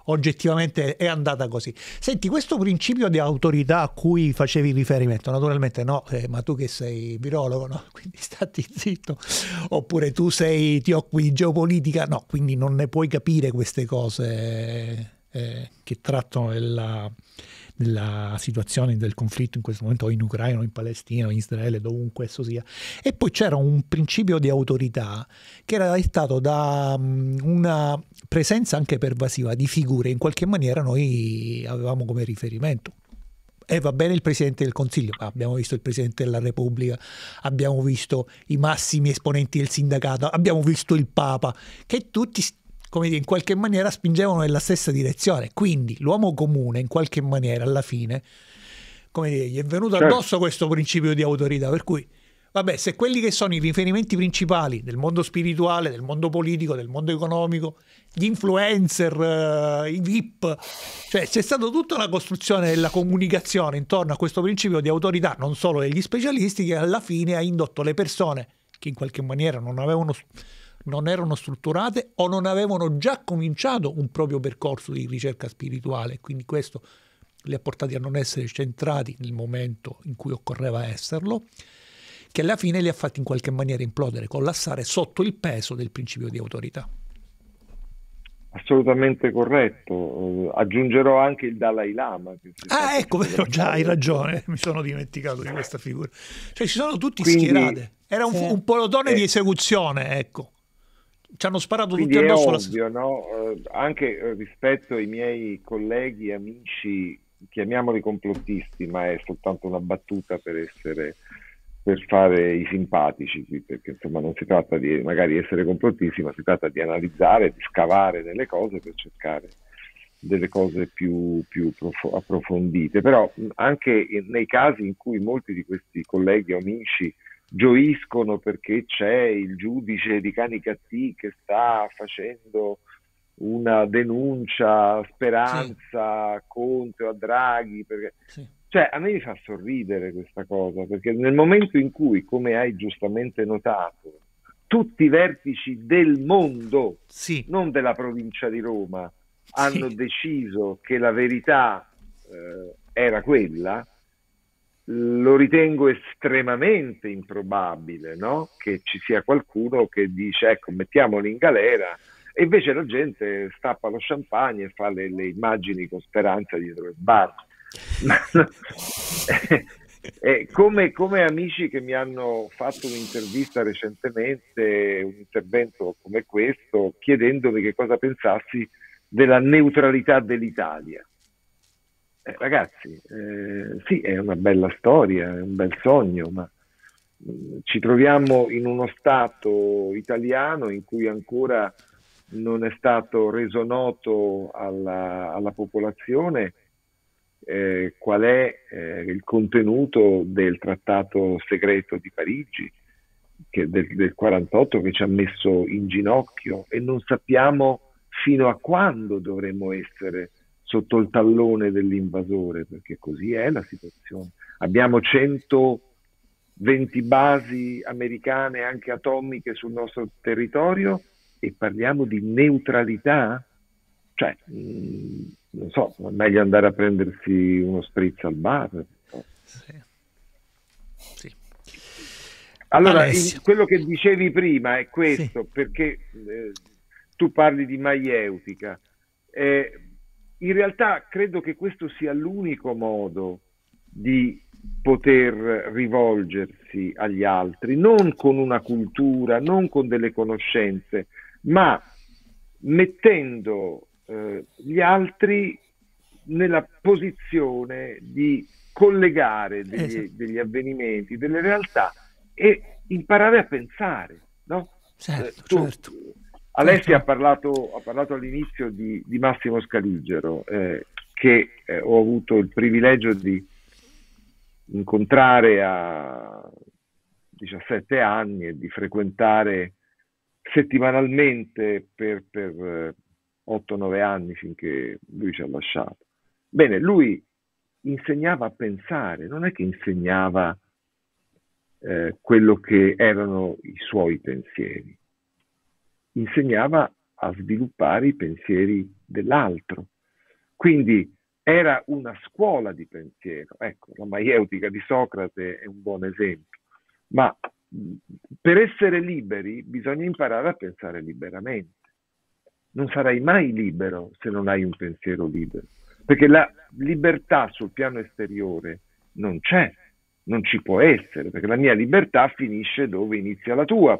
oggettivamente è andata così. Senti, questo principio di autorità a cui facevi riferimento, naturalmente no, eh, ma tu che sei virologo, no? Quindi stati zitto, oppure tu sei, ti occupi di geopolitica, no, quindi non ne puoi capire queste cose eh, che trattano della, della situazione del conflitto in questo momento, o in Ucraina, o in Palestina, o in Israele, dovunque esso sia. E poi c'era un principio di autorità che era dettato da um, una presenza anche pervasiva di figure in qualche maniera noi avevamo come riferimento. E va bene il Presidente del Consiglio, abbiamo visto il Presidente della Repubblica, abbiamo visto i massimi esponenti del sindacato, abbiamo visto il Papa, che tutti, come dire, in qualche maniera spingevano nella stessa direzione. Quindi l'uomo comune in qualche maniera alla fine, come dire, gli è venuto addosso certo. questo principio di autorità, per cui vabbè, se quelli che sono i riferimenti principali del mondo spirituale, del mondo politico, del mondo economico, gli influencer, uh, i V I P, cioè c'è stata tutta una costruzione della comunicazione intorno a questo principio di autorità, non solo degli specialisti, che alla fine ha indotto le persone che in qualche maniera non avevano, non erano strutturate o non avevano già cominciato un proprio percorso di ricerca spirituale, quindi questo li ha portati a non essere centrati nel momento in cui occorreva esserlo, che alla fine li ha fatti in qualche maniera implodere, collassare sotto il peso del principio di autorità. Assolutamente corretto. Uh, aggiungerò anche il Dalai Lama. Che ah, ecco, vero, già hai ragione, mi sono dimenticato di questa figura. Cioè, ci sono tutti quindi, schierati. Era un, sì. un pelotone eh, di esecuzione, ecco. Ci hanno sparato tutti addosso. È ovvio, la... no? Uh, anche rispetto ai miei colleghi, amici, chiamiamoli complottisti, ma è soltanto una battuta per essere... per fare i simpatici, perché insomma non si tratta di magari essere complottisti, ma si tratta di analizzare, di scavare nelle cose per cercare delle cose più, più approfondite. Però anche nei casi in cui molti di questi colleghi o amici gioiscono perché c'è il giudice di Canicattì che sta facendo una denuncia a Speranza, sì. Conte o a Draghi, perché... Sì. Cioè, a me mi fa sorridere questa cosa, perché nel momento in cui, come hai giustamente notato, tutti i vertici del mondo, sì. non della provincia di Roma, hanno sì. deciso che la verità eh, era quella, lo ritengo estremamente improbabile, no? Che ci sia qualcuno che dice, ecco, mettiamoli in galera, e invece la gente stappa lo champagne e fa le, le immagini con Speranza dietro il bar. eh, come, come amici che mi hanno fatto un'intervista recentemente, un intervento come questo, chiedendomi che cosa pensassi della neutralità dell'Italia. Eh, ragazzi, eh, sì, è una bella storia, è un bel sogno, ma mh, ci troviamo in uno Stato italiano in cui ancora non è stato reso noto alla, alla popolazione Eh, qual è eh, il contenuto del trattato segreto di Parigi che del, del quarantotto, che ci ha messo in ginocchio, e non sappiamo fino a quando dovremo essere sotto il tallone dell'invasore, perché così è la situazione. Abbiamo centoventi basi americane, anche atomiche, sul nostro territorio, e parliamo di neutralità? Cioè, mh, non so, è meglio andare a prendersi uno spritz al bar. Sì. Sì. Allora, in, quello che dicevi prima è questo, sì. perché eh, tu parli di maieutica. Eh, in realtà credo che questo sia l'unico modo di poter rivolgersi agli altri, non con una cultura, non con delle conoscenze, ma mettendo eh, gli altri nella posizione di collegare degli, esatto. degli avvenimenti, delle realtà, e imparare a pensare, no? Certo, eh, tu, certo. Alessia certo. ha parlato, ha parlato all'inizio di, di Massimo Scaligero, eh, che eh, ho avuto il privilegio di incontrare a diciassette anni e di frequentare settimanalmente per, per otto nove anni, finché lui ci ha lasciato. Bene, lui insegnava a pensare, non è che insegnava eh, quello che erano i suoi pensieri, insegnava a sviluppare i pensieri dell'altro, Quindi era una scuola di pensiero. Ecco, la maieutica di Socrate è un buon esempio. Ma per essere liberi bisogna imparare a pensare liberamente. Non sarai mai libero se non hai un pensiero libero, perché la libertà sul piano esteriore non c'è, non ci può essere, perché la mia libertà finisce dove inizia la tua.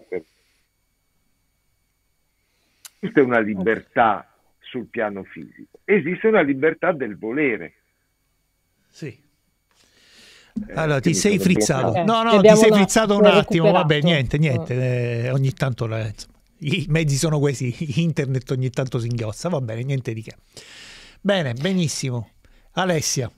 Esiste una libertà sul piano fisico, esiste una libertà del volere. Sì. Allora, eh, ti sei frizzato. Okay. No, no, ti sei frizzato un attimo. Vabbè, niente, niente. Eh, ogni tanto la, insomma, i mezzi sono questi, internet ogni tanto si inghiossa. Va bene, niente di che. Bene, benissimo. Alessia.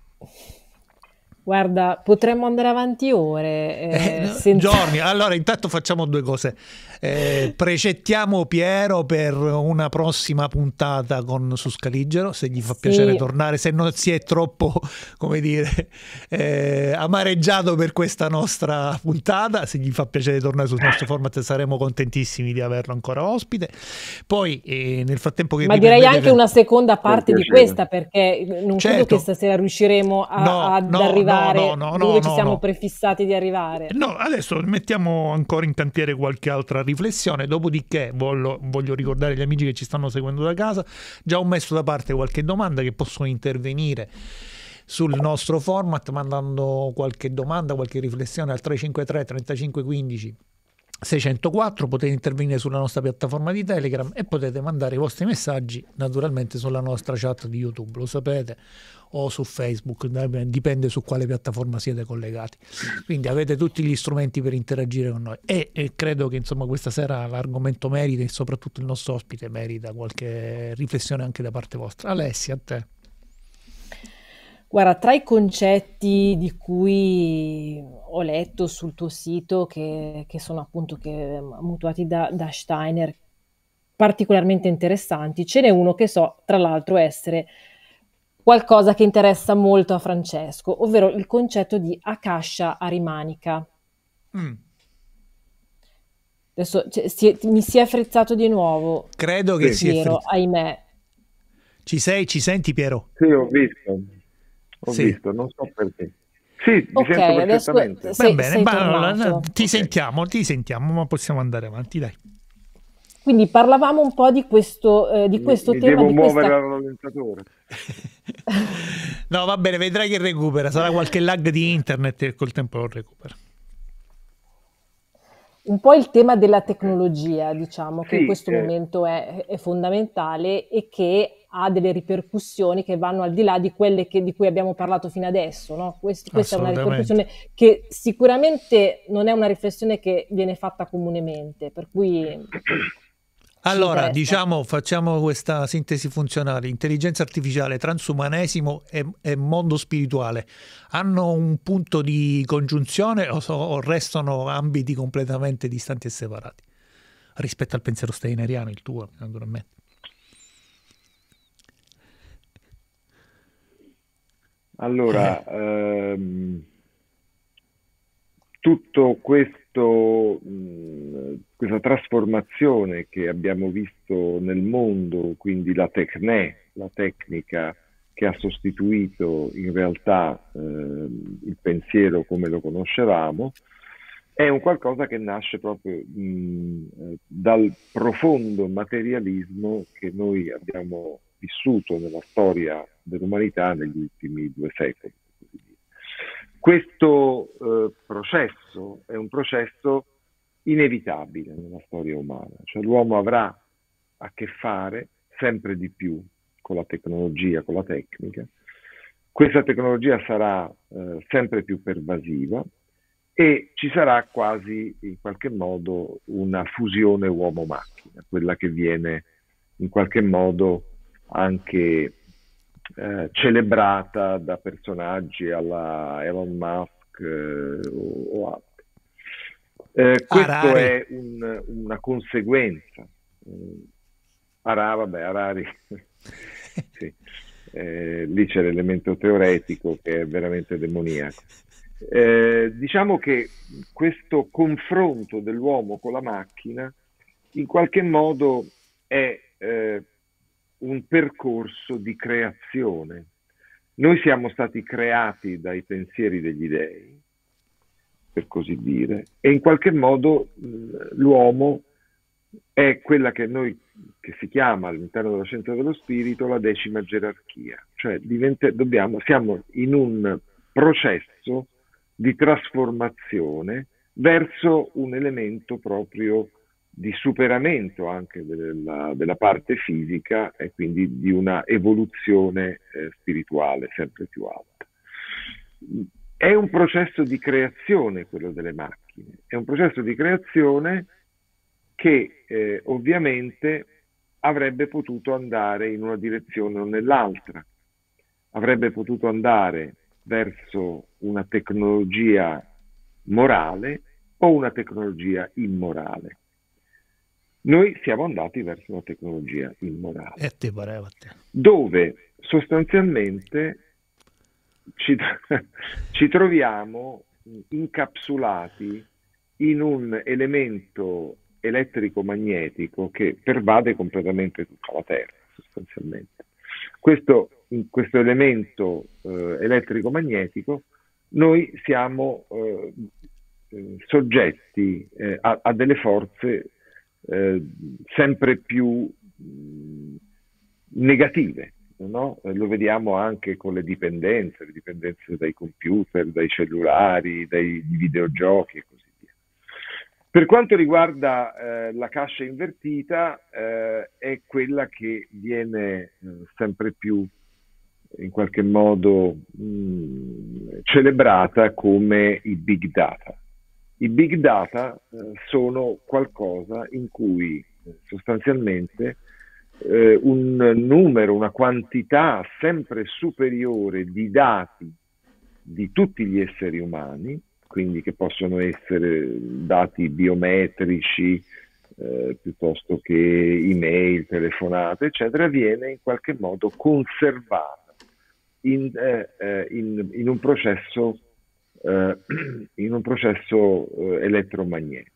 Guarda, potremmo andare avanti ore. Eh, eh, senza... Giorni. Allora, intanto facciamo due cose. Eh, precettiamo Piero per una prossima puntata con su Scaligero, se gli fa sì. piacere tornare, se non si è troppo, come dire, eh, amareggiato per questa nostra puntata. Se gli fa piacere tornare sul nostro format, saremo contentissimi di averlo ancora ospite. Poi eh, nel frattempo che ma direi anche per... una seconda parte di questa, perché non certo. credo che stasera riusciremo a, no, ad no, arrivare no, no, no, dove no, ci siamo no. prefissati di arrivare. No, adesso mettiamo ancora in cantiere qualche altra riflessione, dopodiché voglio, voglio ricordare agli amici che ci stanno seguendo da casa, già ho messo da parte qualche domanda che possono intervenire sul nostro format mandando qualche domanda, qualche riflessione al tre cinque tre trentacinque quindici seicentoquattro, potete intervenire sulla nostra piattaforma di Telegram e potete mandare i vostri messaggi naturalmente sulla nostra chat di YouTube, lo sapete, o su Facebook, dipende su quale piattaforma siete collegati. Quindi avete tutti gli strumenti per interagire con noi e, e credo che insomma questa sera l'argomento merita e soprattutto il nostro ospite merita qualche riflessione anche da parte vostra. Alessia, a te. Guarda, tra i concetti di cui ho letto sul tuo sito, che, che sono appunto che, mutuati da, da Steiner, particolarmente interessanti, ce n'è uno che so, tra l'altro, essere qualcosa che interessa molto a Francesco, ovvero il concetto di Akasha Arimanica. Mm. Adesso cioè, si, mi si è frizzato di nuovo. Credo che sì. sia Piero, ahimè. Ci sei? Ci senti, Piero? Sì, ho visto. Ho sì. visto, non so perché. Sì, mi okay, sento perfettamente. Sei, Va bene, sei ma, ti okay. sentiamo, ti sentiamo, ma possiamo andare avanti, dai. Quindi parlavamo un po' di questo, eh, di questo mi, tema. Mi devo di muovere questa... al rallentatore. No, va bene, vedrai che recupera. Sarà qualche lag di internet e col tempo lo recupera. Un po' il tema della tecnologia, diciamo, che sì, in questo eh. momento è, è fondamentale e che ha delle ripercussioni che vanno al di là di quelle che, di cui abbiamo parlato fino adesso, no? Quest, questa è una ripercussione che sicuramente non è una riflessione che viene fatta comunemente, per cui... Allora, diciamo, facciamo questa sintesi funzionale. Intelligenza artificiale, transumanesimo e, e mondo spirituale hanno un punto di congiunzione o, so, o restano ambiti completamente distanti e separati rispetto al pensiero steineriano, il tuo, naturalmente? Allora, eh. ehm, tutto questo, mh, questa trasformazione che abbiamo visto nel mondo, quindi la tecne, la tecnica che ha sostituito in realtà eh, il pensiero come lo conoscevamo, è un qualcosa che nasce proprio mh, dal profondo materialismo che noi abbiamo vissuto nella storia dell'umanità negli ultimi due secoli. Questo eh, processo è un processo inevitabile nella storia umana, cioè l'uomo avrà a che fare sempre di più con la tecnologia, con la tecnica. Questa tecnologia sarà eh, sempre più pervasiva e ci sarà quasi in qualche modo una fusione uomo-macchina, quella che viene in qualche modo anche Eh, celebrata da personaggi alla Elon Musk eh, o, o altri. Eh, questo Harari. è un, una conseguenza. Eh, Harari, vabbè, Harari, sì. eh, lì c'è l'elemento teoretico che è veramente demoniaco. Eh, diciamo che questo confronto dell'uomo con la macchina in qualche modo è eh, un percorso di creazione. Noi siamo stati creati dai pensieri degli dei, per così dire, e in qualche modo l'uomo è quella che noi, che si chiama all'interno della scienza dello spirito, la decima gerarchia, cioè diventa, dobbiamo, siamo in un processo di trasformazione verso un elemento proprio di superamento anche della, della parte fisica e quindi di una evoluzione eh, spirituale sempre più alta. È un processo di creazione quello delle macchine, è un processo di creazione che eh, ovviamente avrebbe potuto andare in una direzione o nell'altra, avrebbe potuto andare verso una tecnologia morale o una tecnologia immorale. Noi siamo andati verso una tecnologia immorale, e ti pareva a te. Dove sostanzialmente ci, ci troviamo incapsulati in un elemento elettrico-magnetico che pervade completamente tutta la Terra, sostanzialmente. Questo, in questo elemento eh, elettrico-magnetico noi siamo eh, soggetti eh, a, a delle forze eh, sempre più mh, negative, no? Eh, lo vediamo anche con le dipendenze, le dipendenze dai computer, dai cellulari, dai videogiochi e così via. Per quanto riguarda eh, la cascia invertita, eh, è quella che viene eh, sempre più in qualche modo mh, celebrata come i big data. I big data eh, sono qualcosa in cui eh, sostanzialmente eh, un numero, una quantità sempre superiore di dati di tutti gli esseri umani, quindi che possono essere dati biometrici, eh, piuttosto che email, telefonate, eccetera, viene in qualche modo conservata in, eh, in, in un processo, eh, in un processo eh, elettromagnetico.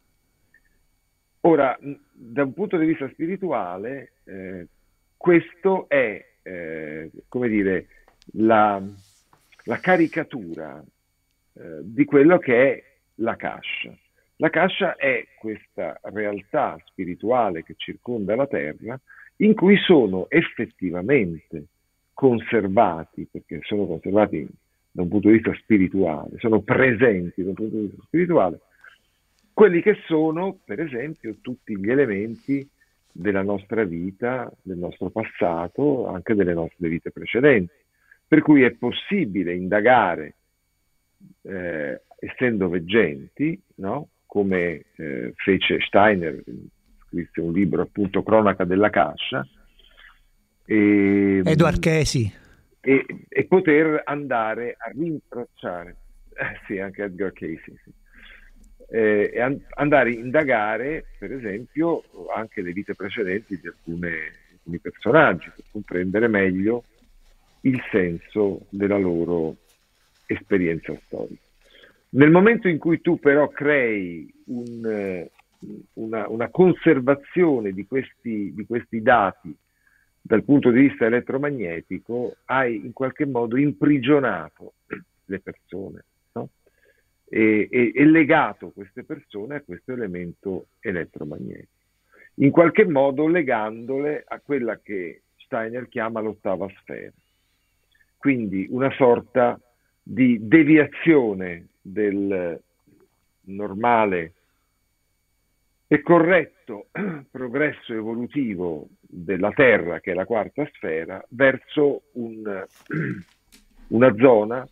Ora, da un punto di vista spirituale, eh, questo è, eh, come dire, la, la caricatura eh, di quello che è la Kasha. La Kasha è questa realtà spirituale che circonda la Terra, in cui sono effettivamente conservati, perché sono conservati da un punto di vista spirituale, sono presenti da un punto di vista spirituale, quelli che sono, per esempio, tutti gli elementi della nostra vita, del nostro passato, anche delle nostre vite precedenti. Per cui è possibile indagare, eh, essendo veggenti, no? Come eh, fece Steiner, scrisse un libro appunto, Cronaca della Kasha, e, Edward Casey, e, e poter andare a rintracciare, eh, sì, anche Edgar Casey, sì. Eh, e an- andare a indagare, per esempio, anche le vite precedenti di alcune, alcuni personaggi, per comprendere meglio il senso della loro esperienza storica. Nel momento in cui tu però crei un, una, una conservazione di questi, di questi dati dal punto di vista elettromagnetico, hai in qualche modo imprigionato le persone, no? e, e, e legato queste persone a questo elemento elettromagnetico, in qualche modo legandole a quella che Steiner chiama l'ottava sfera. Quindi una sorta di deviazione del normale e corretto progresso evolutivo della Terra, che è la quarta sfera, verso un, una zona,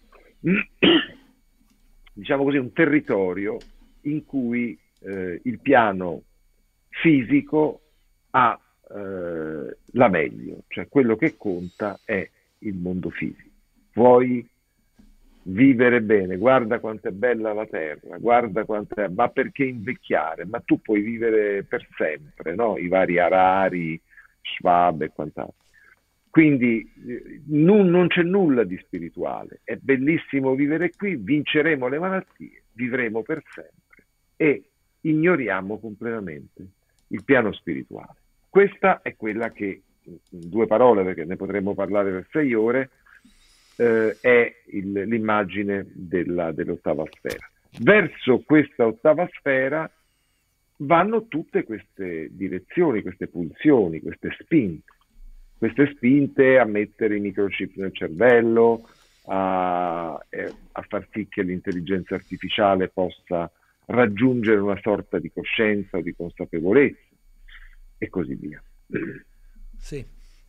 diciamo così, un territorio in cui eh, il piano fisico ha eh, la meglio, cioè quello che conta è il mondo fisico. Vuoi vivere bene, guarda quanto è bella la Terra, guarda quanto è, ma perché invecchiare? Ma tu puoi vivere per sempre, no? I vari Harari, Schwab e quant'altro. Quindi non, non c'è nulla di spirituale, è bellissimo vivere qui, vinceremo le malattie, vivremo per sempre e ignoriamo completamente il piano spirituale. Questa è quella che in due parole, perché ne potremmo parlare per sei ore, eh, è il, l'immagine della, dell'ottava sfera. Verso questa ottava sfera vanno tutte queste direzioni, queste pulsioni, queste spinte, queste spinte a mettere i microchip nel cervello, a, eh, a far sì che l'intelligenza artificiale possa raggiungere una sorta di coscienza o di consapevolezza e così via. Sì.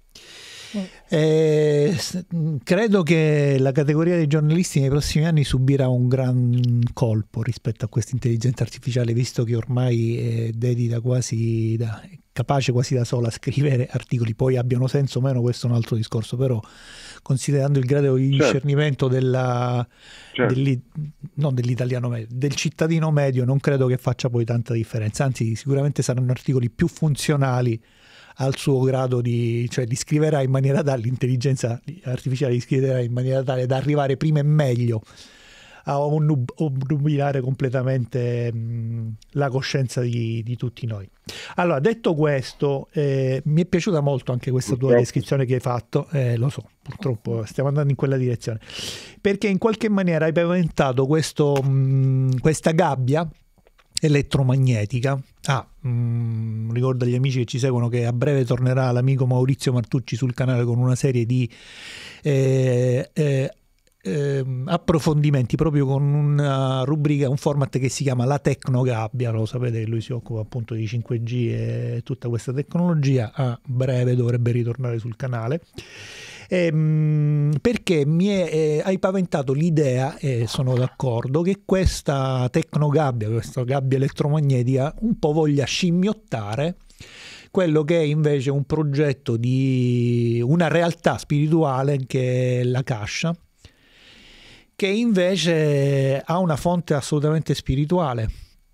Eh, credo che la categoria dei giornalisti nei prossimi anni subirà un gran colpo rispetto a questa intelligenza artificiale, visto che ormai è dedita quasi da, è capace quasi da sola a scrivere articoli. Poi abbiano senso o meno, questo è un altro discorso, però considerando il grado di discernimento certo. della, certo. degli, non dell'italiano medio, del cittadino medio, non credo che faccia poi tanta differenza, anzi sicuramente saranno articoli più funzionali al suo grado di, cioè li scriverà in maniera tale, l'intelligenza artificiale li scriverà in maniera tale da arrivare prima e meglio a obnubilare completamente mh, la coscienza di, di tutti noi. Allora, detto questo, eh, mi è piaciuta molto anche questa tua purtroppo. descrizione che hai fatto, eh, lo so, purtroppo stiamo andando in quella direzione, perché in qualche maniera hai paventato questo, mh, questa gabbia elettromagnetica. Ah, mh, ricordo agli amici che ci seguono che a breve tornerà l'amico Maurizio Martucci sul canale con una serie di eh, eh, eh, approfondimenti proprio con una rubrica, un format che si chiama La Tecnogabbia. Lo sapete che lui si occupa appunto di cinque G e tutta questa tecnologia. A breve dovrebbe ritornare sul canale. Ehm, perché mi è, eh, hai paventato l'idea, e sono d'accordo, che questa tecnogabbia, questa gabbia elettromagnetica un po' voglia scimmiottare quello che è invece un progetto di una realtà spirituale che è l'Akasha, che invece ha una fonte assolutamente spirituale,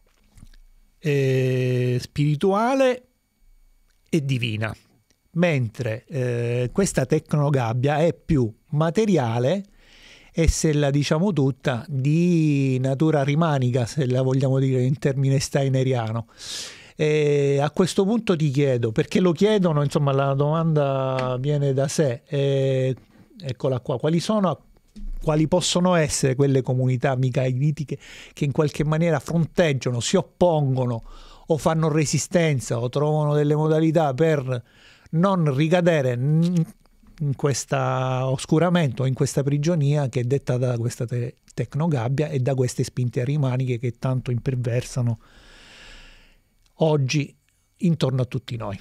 eh, spirituale e divina. Mentre eh, questa tecnogabbia è più materiale e, se la diciamo tutta, di natura rimanica, se la vogliamo dire in termine steineriano. E a questo punto ti chiedo, perché lo chiedono, insomma la domanda viene da sé, e, eccola qua, quali sono, quali possono essere quelle comunità micaelitiche che in qualche maniera fronteggiano, si oppongono o fanno resistenza o trovano delle modalità per non ricadere in questo oscuramento, in questa prigionia che è dettata da questa te- tecnogabbia e da queste spinte rimaniche che tanto imperversano oggi intorno a tutti noi.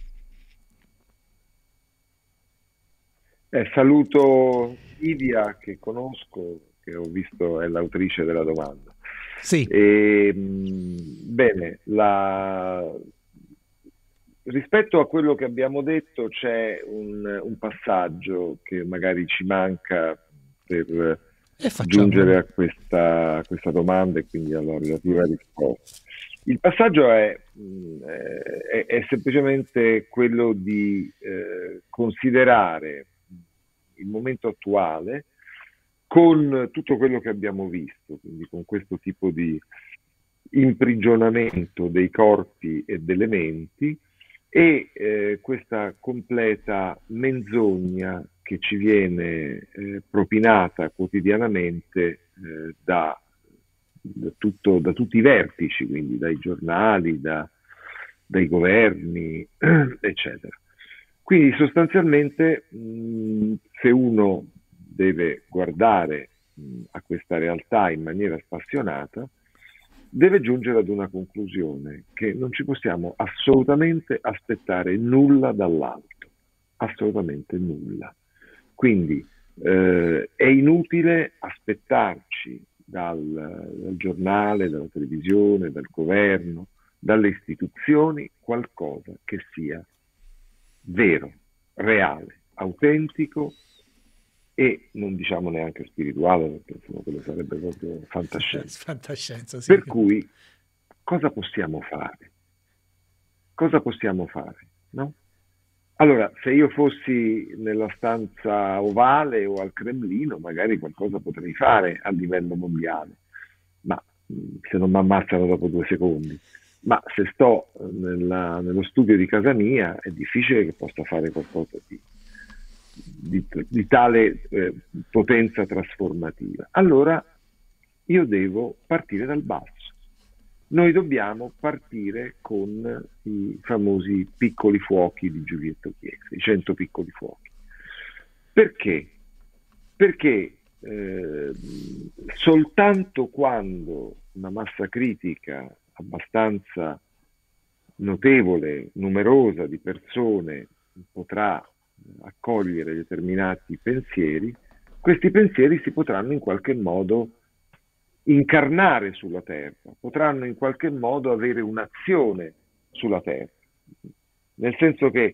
Eh, saluto Idia, che conosco, che ho visto è l'autrice della domanda. Sì. E, bene, la... rispetto a quello che abbiamo detto c'è un, un passaggio che magari ci manca per giungere a questa, a questa domanda e quindi alla relativa risposta. Il passaggio è, è, è semplicemente quello di eh, considerare il momento attuale con tutto quello che abbiamo visto, quindi con questo tipo di imprigionamento dei corpi e delle menti, e eh, questa completa menzogna che ci viene eh, propinata quotidianamente eh, da, da, tutto, da tutti i vertici, quindi dai giornali, da, dai governi, eccetera. Quindi sostanzialmente mh, se uno deve guardare mh, a questa realtà in maniera spassionata, deve giungere ad una conclusione, che non ci possiamo assolutamente aspettare nulla dall'alto, assolutamente nulla. Quindi eh, è inutile aspettarci dal, dal giornale, dalla televisione, dal governo, dalle istituzioni qualcosa che sia vero, reale, autentico e non diciamo neanche spirituale, perché insomma quello sarebbe proprio fantascienza. Fantascienza, sì. Per cui cosa possiamo fare? Cosa possiamo fare? No? Allora, se io fossi nella stanza ovale o al Cremlino, magari qualcosa potrei fare a livello mondiale, ma se non mi ammazzano dopo due secondi. ma se sto nella, nello studio di casa mia è difficile che possa fare qualcosa di, di, di tale eh, potenza trasformativa. Allora io devo partire dal basso. Noi dobbiamo partire con i famosi piccoli fuochi di Giulietto Chiesa, i cento piccoli fuochi. Perché? Perché eh, soltanto quando una massa critica abbastanza notevole, numerosa di persone potrà accogliere determinati pensieri, questi pensieri si potranno in qualche modo incarnare sulla terra, potranno in qualche modo avere un'azione sulla terra, nel senso che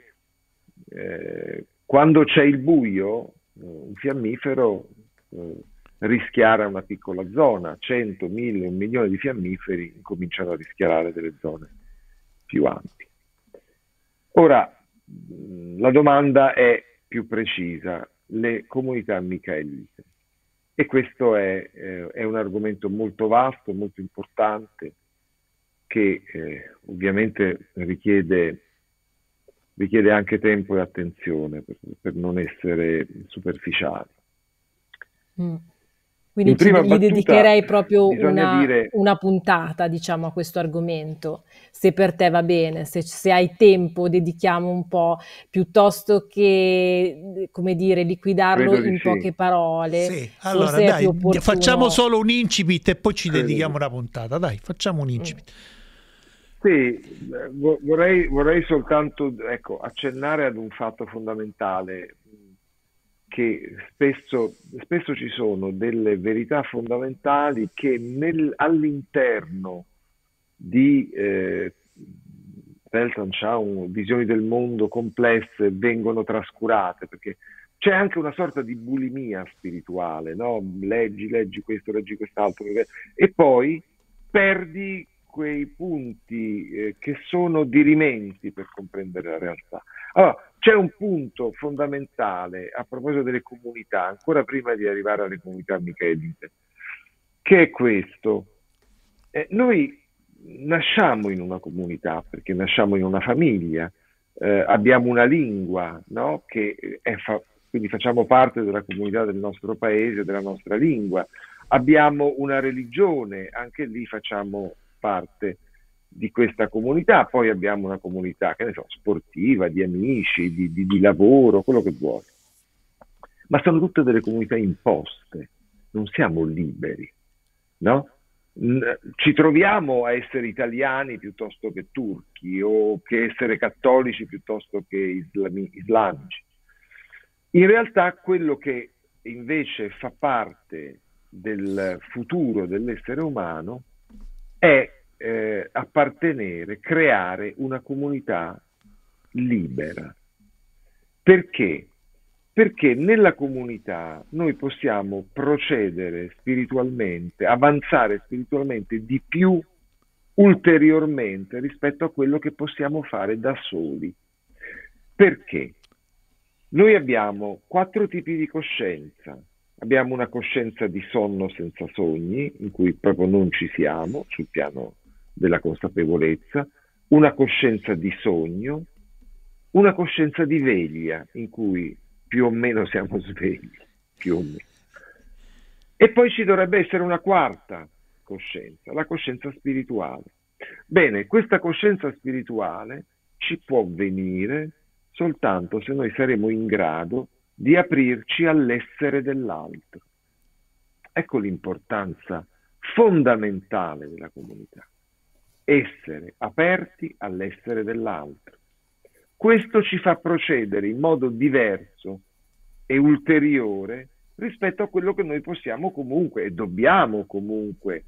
eh, quando c'è il buio, eh, un fiammifero eh, rischiara una piccola zona, cento, mille, un milione di fiammiferi incominciano a rischiarare delle zone più ampie. Ora, la domanda è più precisa: le comunità micaelite. E questo è, eh, è un argomento molto vasto, molto importante, che eh, ovviamente richiede, richiede anche tempo e attenzione per, per non essere superficiali. Mm. Quindi ci, gli dedicherei proprio una, dire... una puntata, diciamo, a questo argomento, se per te va bene, se, se hai tempo dedichiamo un po', piuttosto che, come dire, liquidarlo in sì. poche parole. Sì, allora dai, opportuno... facciamo solo un incipit e poi ci Credo dedichiamo sì. una puntata, dai, facciamo un incipit. Sì, vorrei, vorrei soltanto ecco, accennare ad un fatto fondamentale, che spesso, spesso ci sono delle verità fondamentali che nel, all'interno di eh, Weltanschauung, visioni del mondo complesse, vengono trascurate, perché c'è anche una sorta di bulimia spirituale, no? Leggi, leggi questo, leggi quest'altro, e poi perdi quei punti eh, che sono dirimenti per comprendere la realtà. Allora, c'è un punto fondamentale a proposito delle comunità, ancora prima di arrivare alle comunità micaelite, che è questo. Eh, noi nasciamo in una comunità, perché nasciamo in una famiglia, eh, abbiamo una lingua, no? Che è fa- quindi facciamo parte della comunità del nostro paese, della nostra lingua. Abbiamo una religione, anche lì facciamo parte di questa comunità. Poi abbiamo una comunità, che ne so, sportiva, di amici, di, di, di lavoro, quello che vuoi. Ma sono tutte delle comunità imposte, non siamo liberi, no? Ci troviamo a essere italiani piuttosto che turchi, o che essere cattolici piuttosto che islami, islamici. In realtà quello che invece fa parte del futuro dell'essere umano è eh, appartenere, creare una comunità libera. Perché? Perché nella comunità noi possiamo procedere spiritualmente, avanzare spiritualmente di più ulteriormente rispetto a quello che possiamo fare da soli. Perché? Noi abbiamo quattro tipi di coscienza. Abbiamo una coscienza di sonno senza sogni, in cui proprio non ci siamo, sul piano della consapevolezza, una coscienza di sogno, una coscienza di veglia, in cui più o meno siamo svegli, più o meno. E poi ci dovrebbe essere una quarta coscienza, la coscienza spirituale. Bene, questa coscienza spirituale ci può venire soltanto se noi saremo in grado di aprirci all'essere dell'altro. Ecco l'importanza fondamentale della comunità. Essere aperti all'essere dell'altro. Questo ci fa procedere in modo diverso e ulteriore rispetto a quello che noi possiamo comunque e dobbiamo comunque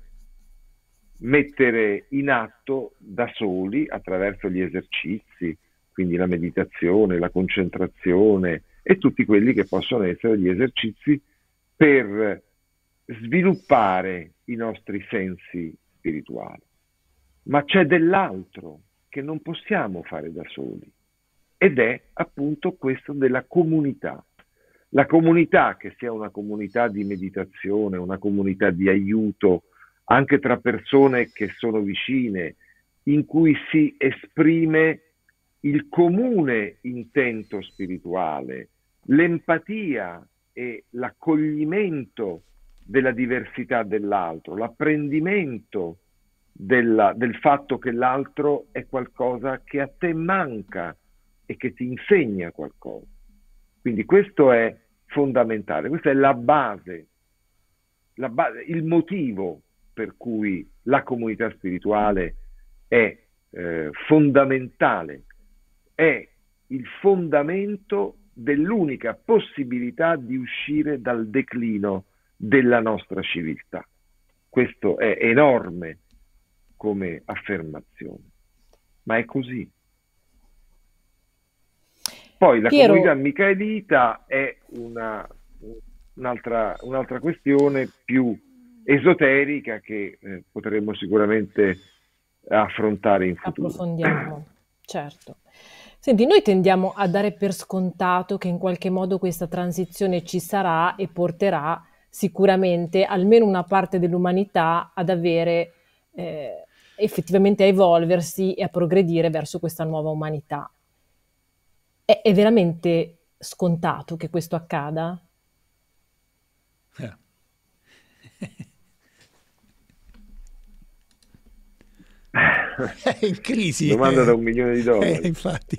mettere in atto da soli attraverso gli esercizi, quindi la meditazione, la concentrazione e tutti quelli che possono essere gli esercizi per sviluppare i nostri sensi spirituali. Ma c'è dell'altro che non possiamo fare da soli. Ed è appunto questo della comunità. La comunità, che sia una comunità di meditazione, una comunità di aiuto, anche tra persone che sono vicine, in cui si esprime il comune intento spirituale, l'empatia e l'accoglimento della diversità dell'altro, l'apprendimento della, del fatto che l'altro è qualcosa che a te manca e che ti insegna qualcosa. Quindi questo è fondamentale, questa è la base, la base, il motivo per cui la comunità spirituale è eh, fondamentale, è il fondamento dell'unica possibilità di uscire dal declino della nostra civiltà. Questo è enorme come affermazione, ma è così. Poi la Piero, comunità micaelita è una, un'altra, un'altra questione più esoterica che eh, potremmo sicuramente affrontare in futuro. Approfondiamo, certo. Senti, noi tendiamo a dare per scontato che in qualche modo questa transizione ci sarà e porterà sicuramente almeno una parte dell'umanità ad avere, eh, effettivamente a evolversi e a progredire verso questa nuova umanità. È, è veramente scontato che questo accada? Yeah. È in crisi. Domanda eh. da un milione di dollari. Eh, infatti.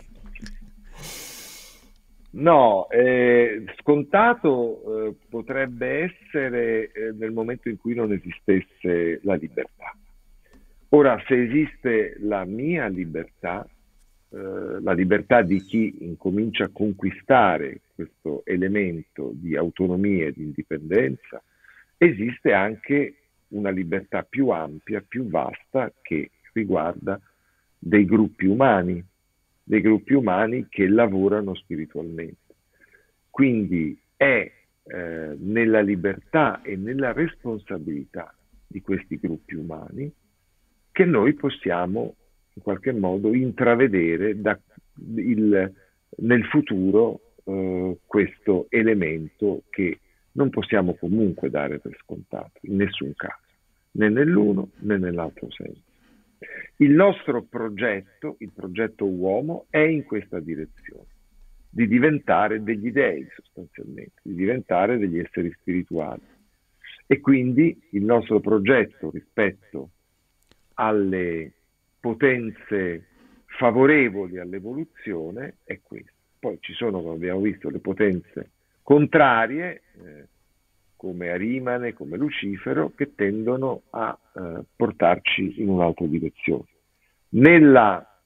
No, eh, scontato eh, potrebbe essere eh, nel momento in cui non esistesse la libertà. Ora, se esiste la mia libertà, eh, la libertà di chi incomincia a conquistare questo elemento di autonomia e di indipendenza, esiste anche una libertà più ampia, più vasta, che riguarda dei gruppi umani, dei gruppi umani che lavorano spiritualmente. Quindi è eh, nella libertà e nella responsabilità di questi gruppi umani che noi possiamo in qualche modo intravedere da, il, nel futuro eh, questo elemento che non possiamo comunque dare per scontato, in nessun caso, né nell'uno né nell'altro senso. Il nostro progetto, il progetto uomo, è in questa direzione, di diventare degli dei sostanzialmente, di diventare degli esseri spirituali. E quindi il nostro progetto rispetto alle potenze favorevoli all'evoluzione è questo. Poi ci sono, come abbiamo visto, le potenze contrarie, eh, come Arimane, come Lucifero, che tendono a eh, portarci in un'altra direzione. Nella,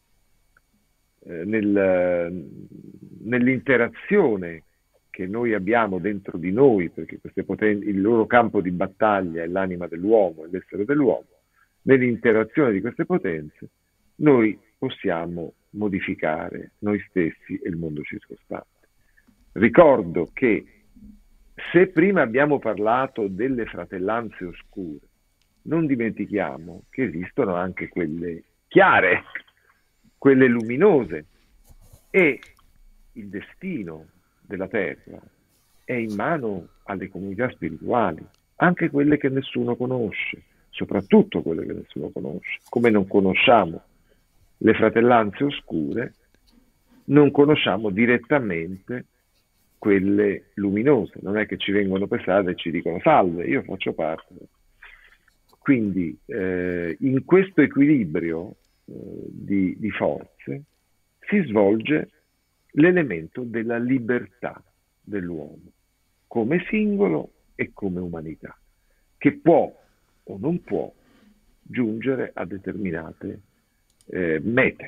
eh, nel, nell'interazione che noi abbiamo dentro di noi, perché queste poten- il loro campo di battaglia è l'anima dell'uomo, è l'essere dell'uomo, nell'interazione di queste potenze noi possiamo modificare noi stessi e il mondo circostante. Ricordo che se prima abbiamo parlato delle fratellanze oscure, non dimentichiamo che esistono anche quelle chiare, quelle luminose, e il destino della Terra è in mano alle comunità spirituali, anche quelle che nessuno conosce, soprattutto quelle che nessuno conosce. Come non conosciamo le fratellanze oscure, non conosciamo direttamente quelle luminose. Non è che ci vengono per strada e ci dicono salve, io faccio parte. Quindi eh, in questo equilibrio eh, di, di forze si svolge l'elemento della libertà dell'uomo come singolo e come umanità, che può o non può giungere a determinate eh, mete.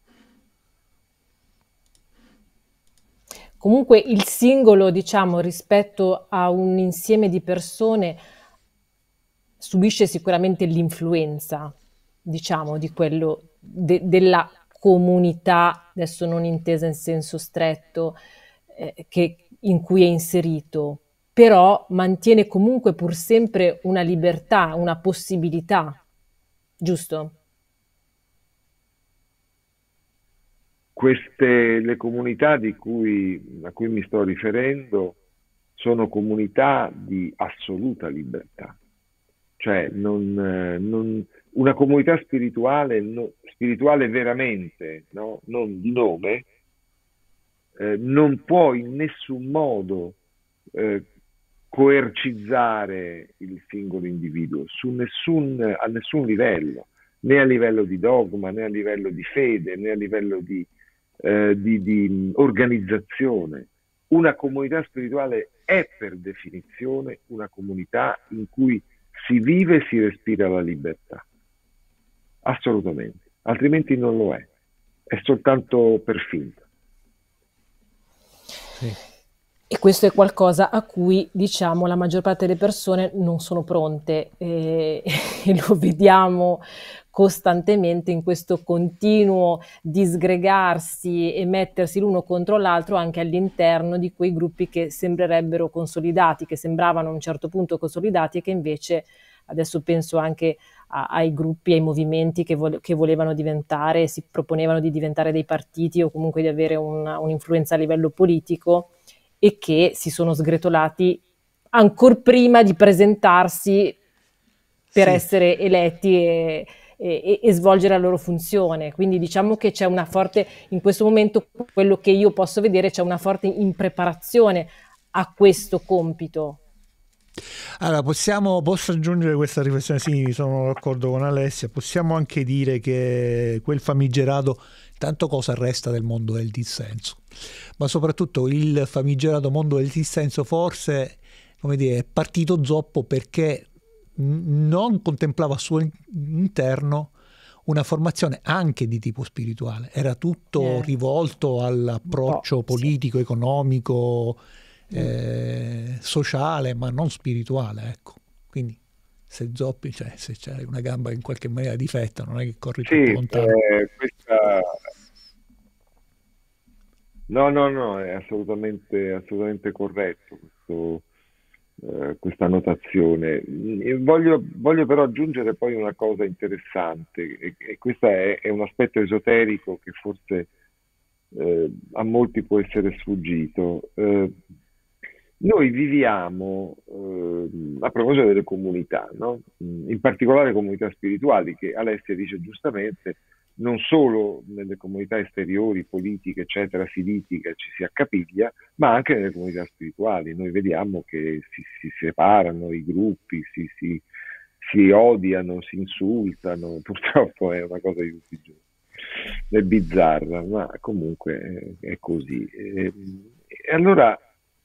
Comunque il singolo, diciamo, rispetto a un insieme di persone subisce sicuramente l'influenza, diciamo, di quello de- della comunità, adesso non intesa in senso stretto, eh, che, in cui è inserito, però mantiene comunque pur sempre una libertà, una possibilità, giusto? Queste, le comunità di cui, a cui mi sto riferendo sono comunità di assoluta libertà, cioè non, non, una comunità spirituale, no, spirituale veramente, no? Non di nome, eh, non può in nessun modo eh, coercizzare il singolo individuo su nessun, a nessun livello, né a livello di dogma, né a livello di fede, né a livello di, eh, di, di organizzazione. Una comunità spirituale è per definizione una comunità in cui si vive e si respira la libertà, assolutamente, altrimenti non lo è, è soltanto per finta. Sì. E questo è qualcosa a cui, diciamo, la maggior parte delle persone non sono pronte e, e lo vediamo costantemente in questo continuo disgregarsi e mettersi l'uno contro l'altro anche all'interno di quei gruppi che sembrerebbero consolidati, che sembravano a un certo punto consolidati e che invece, adesso penso anche a, ai gruppi, ai movimenti che, vo- che volevano diventare, si proponevano di diventare dei partiti o comunque di avere una, un'influenza a livello politico, e che si sono sgretolati ancor prima di presentarsi per sì. essere eletti e, e, e svolgere la loro funzione. Quindi diciamo che c'è una forte, in questo momento, quello che io posso vedere, c'è una forte impreparazione a questo compito. Allora, possiamo, posso aggiungere questa riflessione? Sì, sono d'accordo con Alessia. Possiamo anche dire che quel famigerato, tanto cosa resta del mondo del dissenso, ma soprattutto il famigerato mondo del dissenso forse, come dire, è partito zoppo perché non contemplava al suo interno una formazione anche di tipo spirituale, era tutto eh. rivolto all'approccio oh, politico, sì. economico, Eh, sociale, ma non spirituale, ecco. Quindi se zoppi, cioè se c'hai una gamba in qualche maniera difetta, non è che corri sì, troppo lontano. Eh, questa... No, no, no, è assolutamente, assolutamente corretto questo, eh, questa notazione. Voglio, voglio però aggiungere poi una cosa interessante, e, e questo è, è un aspetto esoterico che forse eh, a molti può essere sfuggito. Eh, Noi viviamo, eh, a proposito delle comunità, no? In particolare comunità spirituali, che Alessia dice giustamente, non solo nelle comunità esteriori, politiche, eccetera, si litiga, ci si accapiglia, ma anche nelle comunità spirituali. Noi vediamo che si, si separano i gruppi, si, si, si odiano, si insultano, purtroppo è una cosa di tutti i giorni. È bizzarra, ma comunque è, è così. E, e allora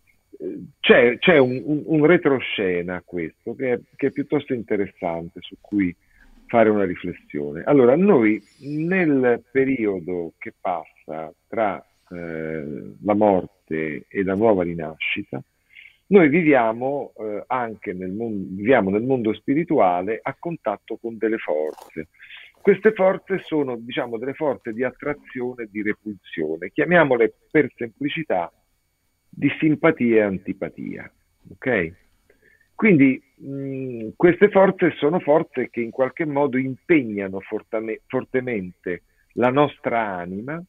c'è, c'è un, un, un retroscena a questo che è, che è piuttosto interessante, su cui fare una riflessione. Allora, noi nel periodo che passa tra eh, la morte e la nuova rinascita, noi viviamo eh, anche nel mondo, viviamo nel mondo spirituale a contatto con delle forze. Queste forze sono, diciamo, delle forze di attrazione e di repulsione, chiamiamole per semplicità di simpatia e antipatia, ok? Quindi mh, queste forze sono forze che in qualche modo impegnano fortame, fortemente la nostra anima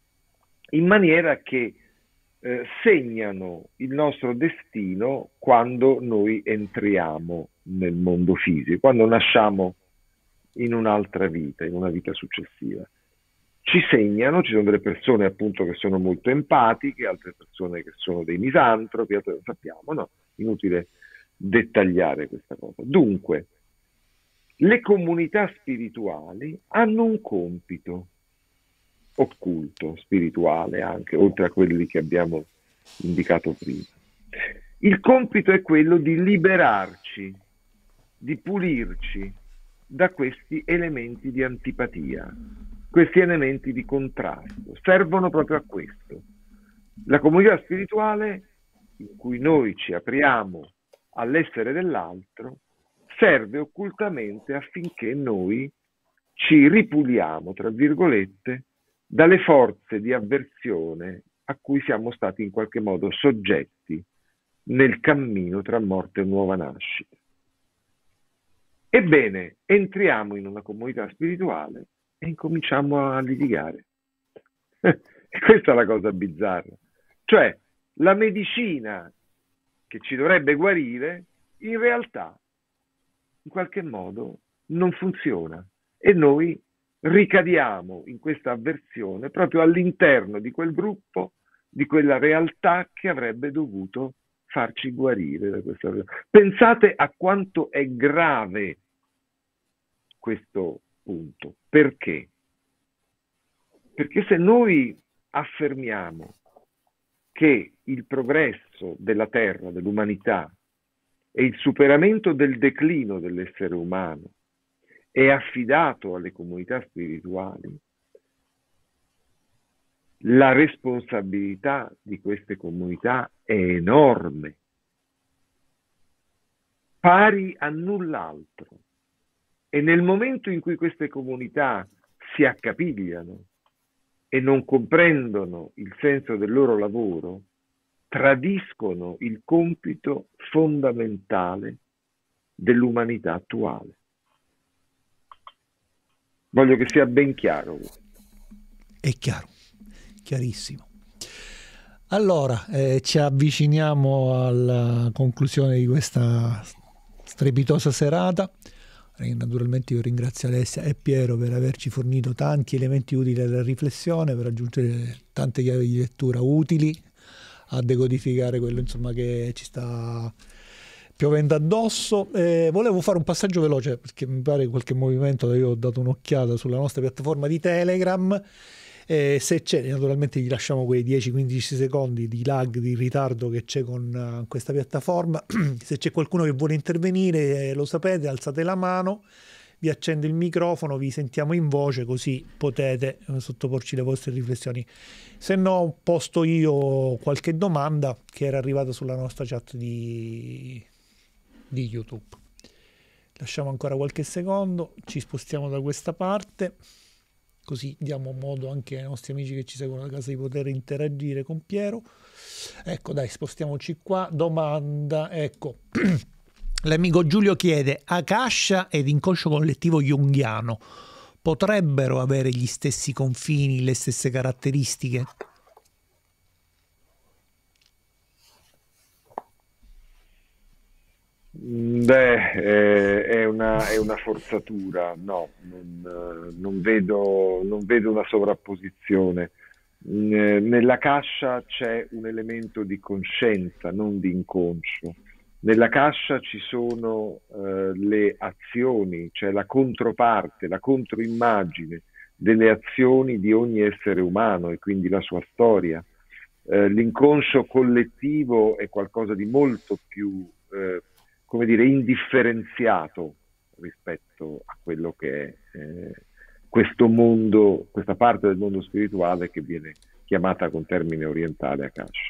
in maniera che eh, segnano il nostro destino quando noi entriamo nel mondo fisico, quando nasciamo in un'altra vita, in una vita successiva. Ci segnano, ci sono delle persone appunto che sono molto empatiche, altre persone che sono dei misantropi, altre lo sappiamo, no? Inutile dettagliare questa cosa. Dunque, le comunità spirituali hanno un compito occulto, spirituale anche, oltre a quelli che abbiamo indicato prima. Il compito è quello di liberarci, di pulirci da questi elementi di antipatia. Questi elementi di contrasto servono proprio a questo. La comunità spirituale in cui noi ci apriamo all'essere dell'altro serve occultamente affinché noi ci ripuliamo, tra virgolette, dalle forze di avversione a cui siamo stati in qualche modo soggetti nel cammino tra morte e nuova nascita. Ebbene, entriamo in una comunità spirituale e incominciamo a litigare. E questa è la cosa bizzarra. Cioè, la medicina che ci dovrebbe guarire, in realtà in qualche modo non funziona e noi ricadiamo in questa avversione proprio all'interno di quel gruppo, di quella realtà che avrebbe dovuto farci guarire da questa realtà. Pensate a quanto è grave questo punto. Perché? Perché se noi affermiamo che il progresso della Terra, dell'umanità e il superamento del declino dell'essere umano è affidato alle comunità spirituali, la responsabilità di queste comunità è enorme, pari a null'altro. E nel momento in cui queste comunità si accapigliano e non comprendono il senso del loro lavoro, tradiscono il compito fondamentale dell'umanità attuale. Voglio che sia ben chiaro. È chiaro, chiarissimo. Allora, eh, ci avviciniamo alla conclusione di questa strepitosa serata. Naturalmente io ringrazio Alessia e Piero per averci fornito tanti elementi utili alla riflessione, per aggiungere tante chiavi di lettura utili a decodificare quello, insomma, che ci sta piovendo addosso. Eh, volevo fare un passaggio veloce perché mi pare qualche movimento, io ho dato un'occhiata sulla nostra piattaforma di Telegram. Eh, se c'è, naturalmente gli lasciamo quei dieci quindici secondi di lag, di ritardo che c'è con uh, questa piattaforma. Se c'è qualcuno che vuole intervenire, eh, lo sapete, alzate la mano, vi accendo il microfono, vi sentiamo in voce, così potete uh, sottoporci le vostre riflessioni. Se no, posto io qualche domanda che era arrivata sulla nostra chat di, di YouTube. Lasciamo ancora qualche secondo, ci spostiamo da questa parte, così diamo modo anche ai nostri amici che ci seguono da casa di poter interagire con Piero. Ecco, dai, spostiamoci qua. Domanda, ecco. L'amico Giulio chiede: Akasha ed inconscio collettivo junghiano potrebbero avere gli stessi confini, le stesse caratteristiche? Beh, eh, è una, è una forzatura, no, non, non vedo, non vedo una sovrapposizione. Nella Akasha c'è un elemento di coscienza, non di inconscio. Nella Akasha ci sono eh, le azioni, cioè la controparte, la controimmagine delle azioni di ogni essere umano e quindi la sua storia. Eh, l'inconscio collettivo è qualcosa di molto più eh, come dire, indifferenziato rispetto a quello che è eh, questo mondo, questa parte del mondo spirituale che viene chiamata con termine orientale Akasha.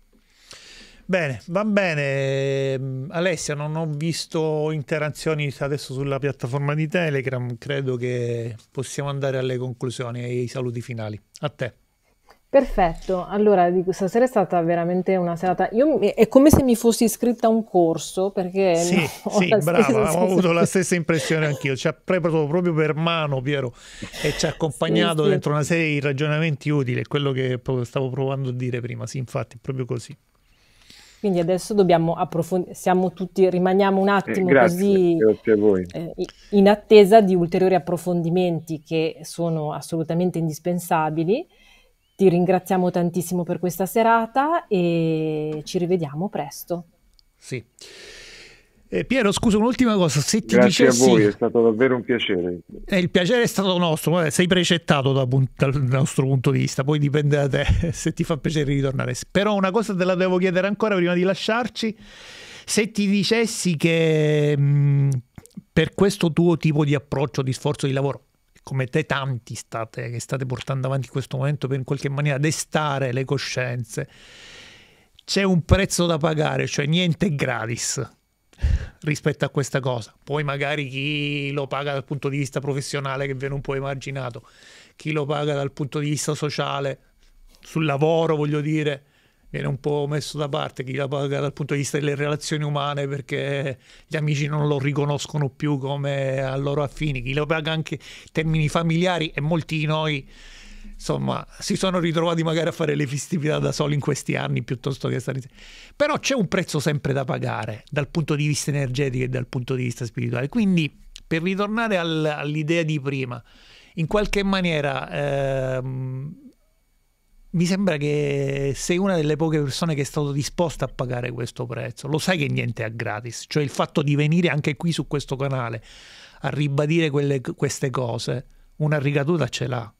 Bene, va bene. Alessia, non ho visto interazioni adesso sulla piattaforma di Telegram, credo che possiamo andare alle conclusioni e ai saluti finali. A te. Perfetto, allora di questa sera è stata veramente una serata, io, è come se mi fossi iscritta a un corso, perché sì, no, sì, brava, ho avuto la stessa impressione anch'io, ci ha preso proprio per mano Piero e ci ha accompagnato sì, dentro sì. una serie di ragionamenti utili, quello che stavo provando a dire prima, sì, infatti, proprio così. Quindi adesso dobbiamo approfondire, siamo tutti, rimaniamo un attimo eh, grazie, così grazie a voi. Eh, in attesa di ulteriori approfondimenti che sono assolutamente indispensabili. Ti ringraziamo tantissimo per questa serata e ci rivediamo presto. Sì. Eh, Piero, scusa, un'ultima cosa. Se ti Grazie dicessi... a voi, è stato davvero un piacere. Eh, il piacere è stato nostro, guarda, sei precettato da, dal nostro punto di vista, poi dipende da te se ti fa piacere ritornare. Però una cosa te la devo chiedere ancora prima di lasciarci. Se ti dicessi che mh, per questo tuo tipo di approccio, di sforzo, di lavoro, come te tanti state, che state portando avanti in questo momento per in qualche maniera destare le coscienze, c'è un prezzo da pagare, cioè niente è gratis rispetto a questa cosa. Poi magari chi lo paga dal punto di vista professionale, che viene un po' emarginato, chi lo paga dal punto di vista sociale, sul lavoro voglio dire, viene un po' messo da parte, chi la paga dal punto di vista delle relazioni umane perché gli amici non lo riconoscono più come a loro affini, chi lo paga anche in termini familiari, e molti di noi insomma, si sono ritrovati magari a fare le festività da soli in questi anni piuttosto che stare insieme. Però c'è un prezzo sempre da pagare dal punto di vista energetico e dal punto di vista spirituale. Quindi, per ritornare al, all'idea di prima, in qualche maniera ehm, mi sembra che sei una delle poche persone che è stato disposta a pagare questo prezzo. Lo sai che niente è gratis, cioè il fatto di venire anche qui su questo canale a ribadire quelle, queste cose, una ricaduta ce l'ha.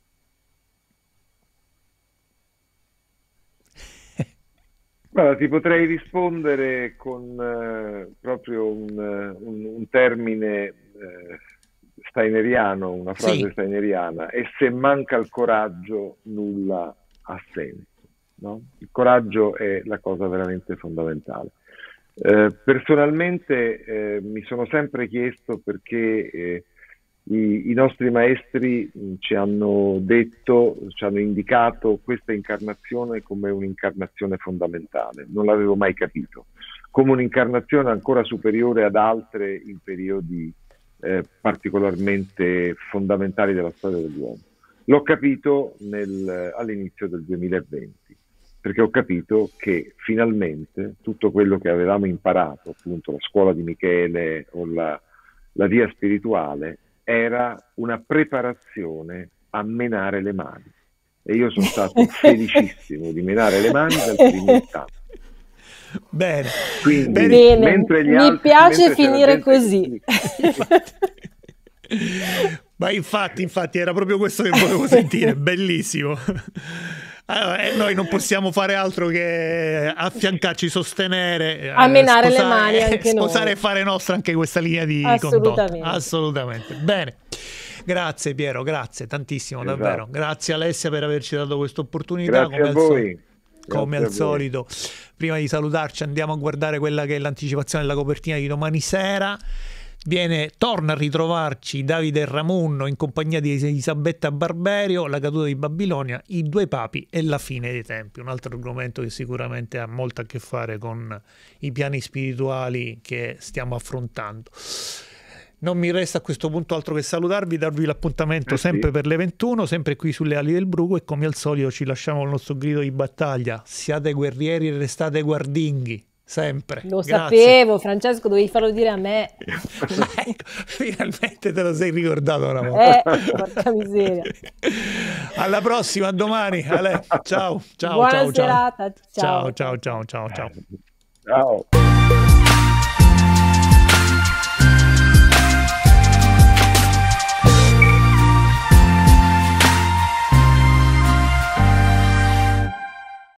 Guarda, ti potrei rispondere con eh, proprio un, un, un termine eh, steineriano, una frase sì. steineriana: e se manca il coraggio nulla ha senso, no? Il coraggio è la cosa veramente fondamentale. Eh, personalmente eh, mi sono sempre chiesto perché eh, i, i nostri maestri mh, ci hanno detto, ci hanno indicato questa incarnazione come un'incarnazione fondamentale. Non l'avevo mai capito, come un'incarnazione ancora superiore ad altre in periodi eh, particolarmente fondamentali della storia dell'uomo. L'ho capito nel, all'inizio del duemilaventi, perché ho capito che finalmente tutto quello che avevamo imparato, appunto la scuola di Michele o la, la via spirituale, era una preparazione a menare le mani. E io sono stato felicissimo di menare le mani dal primo istante. Bene. Quindi, Bene. mentre gli Mi altri, piace mentre finire così. Ma infatti, infatti era proprio questo che volevo sentire, bellissimo. Allora, e noi non possiamo fare altro che affiancarci, sostenere, a menare sposare, le mani anche sposare noi. e fare nostra anche questa linea di Assolutamente. condotta. Assolutamente. Bene. Grazie Piero, grazie tantissimo, Esatto. davvero. Grazie Alessia per averci dato questa opportunità. Grazie come a al voi. So- come al solito, prima di salutarci andiamo a guardare quella che è l'anticipazione della copertina di domani sera. Viene, torna a ritrovarci Davide Ramunno in compagnia di Elisabetta Barberio, La caduta di Babilonia, I due papi e la fine dei tempi, un altro argomento che sicuramente ha molto a che fare con i piani spirituali che stiamo affrontando. Non mi resta a questo punto altro che salutarvi, darvi l'appuntamento eh sì. sempre per le ventuno, sempre qui sulle ali del Bruco, e come al solito ci lasciamo il nostro grido di battaglia: siate guerrieri e restate guardinghi. Sempre. Lo Grazie. sapevo, Francesco, dovevi farlo dire a me. Ecco, finalmente te lo sei ricordato una volta. Eh, porca miseria. Alla prossima, a domani. Ale, ciao, ciao, Buona ciao, serata. ciao. Ciao, ciao, ciao, ciao, ciao. Ciao.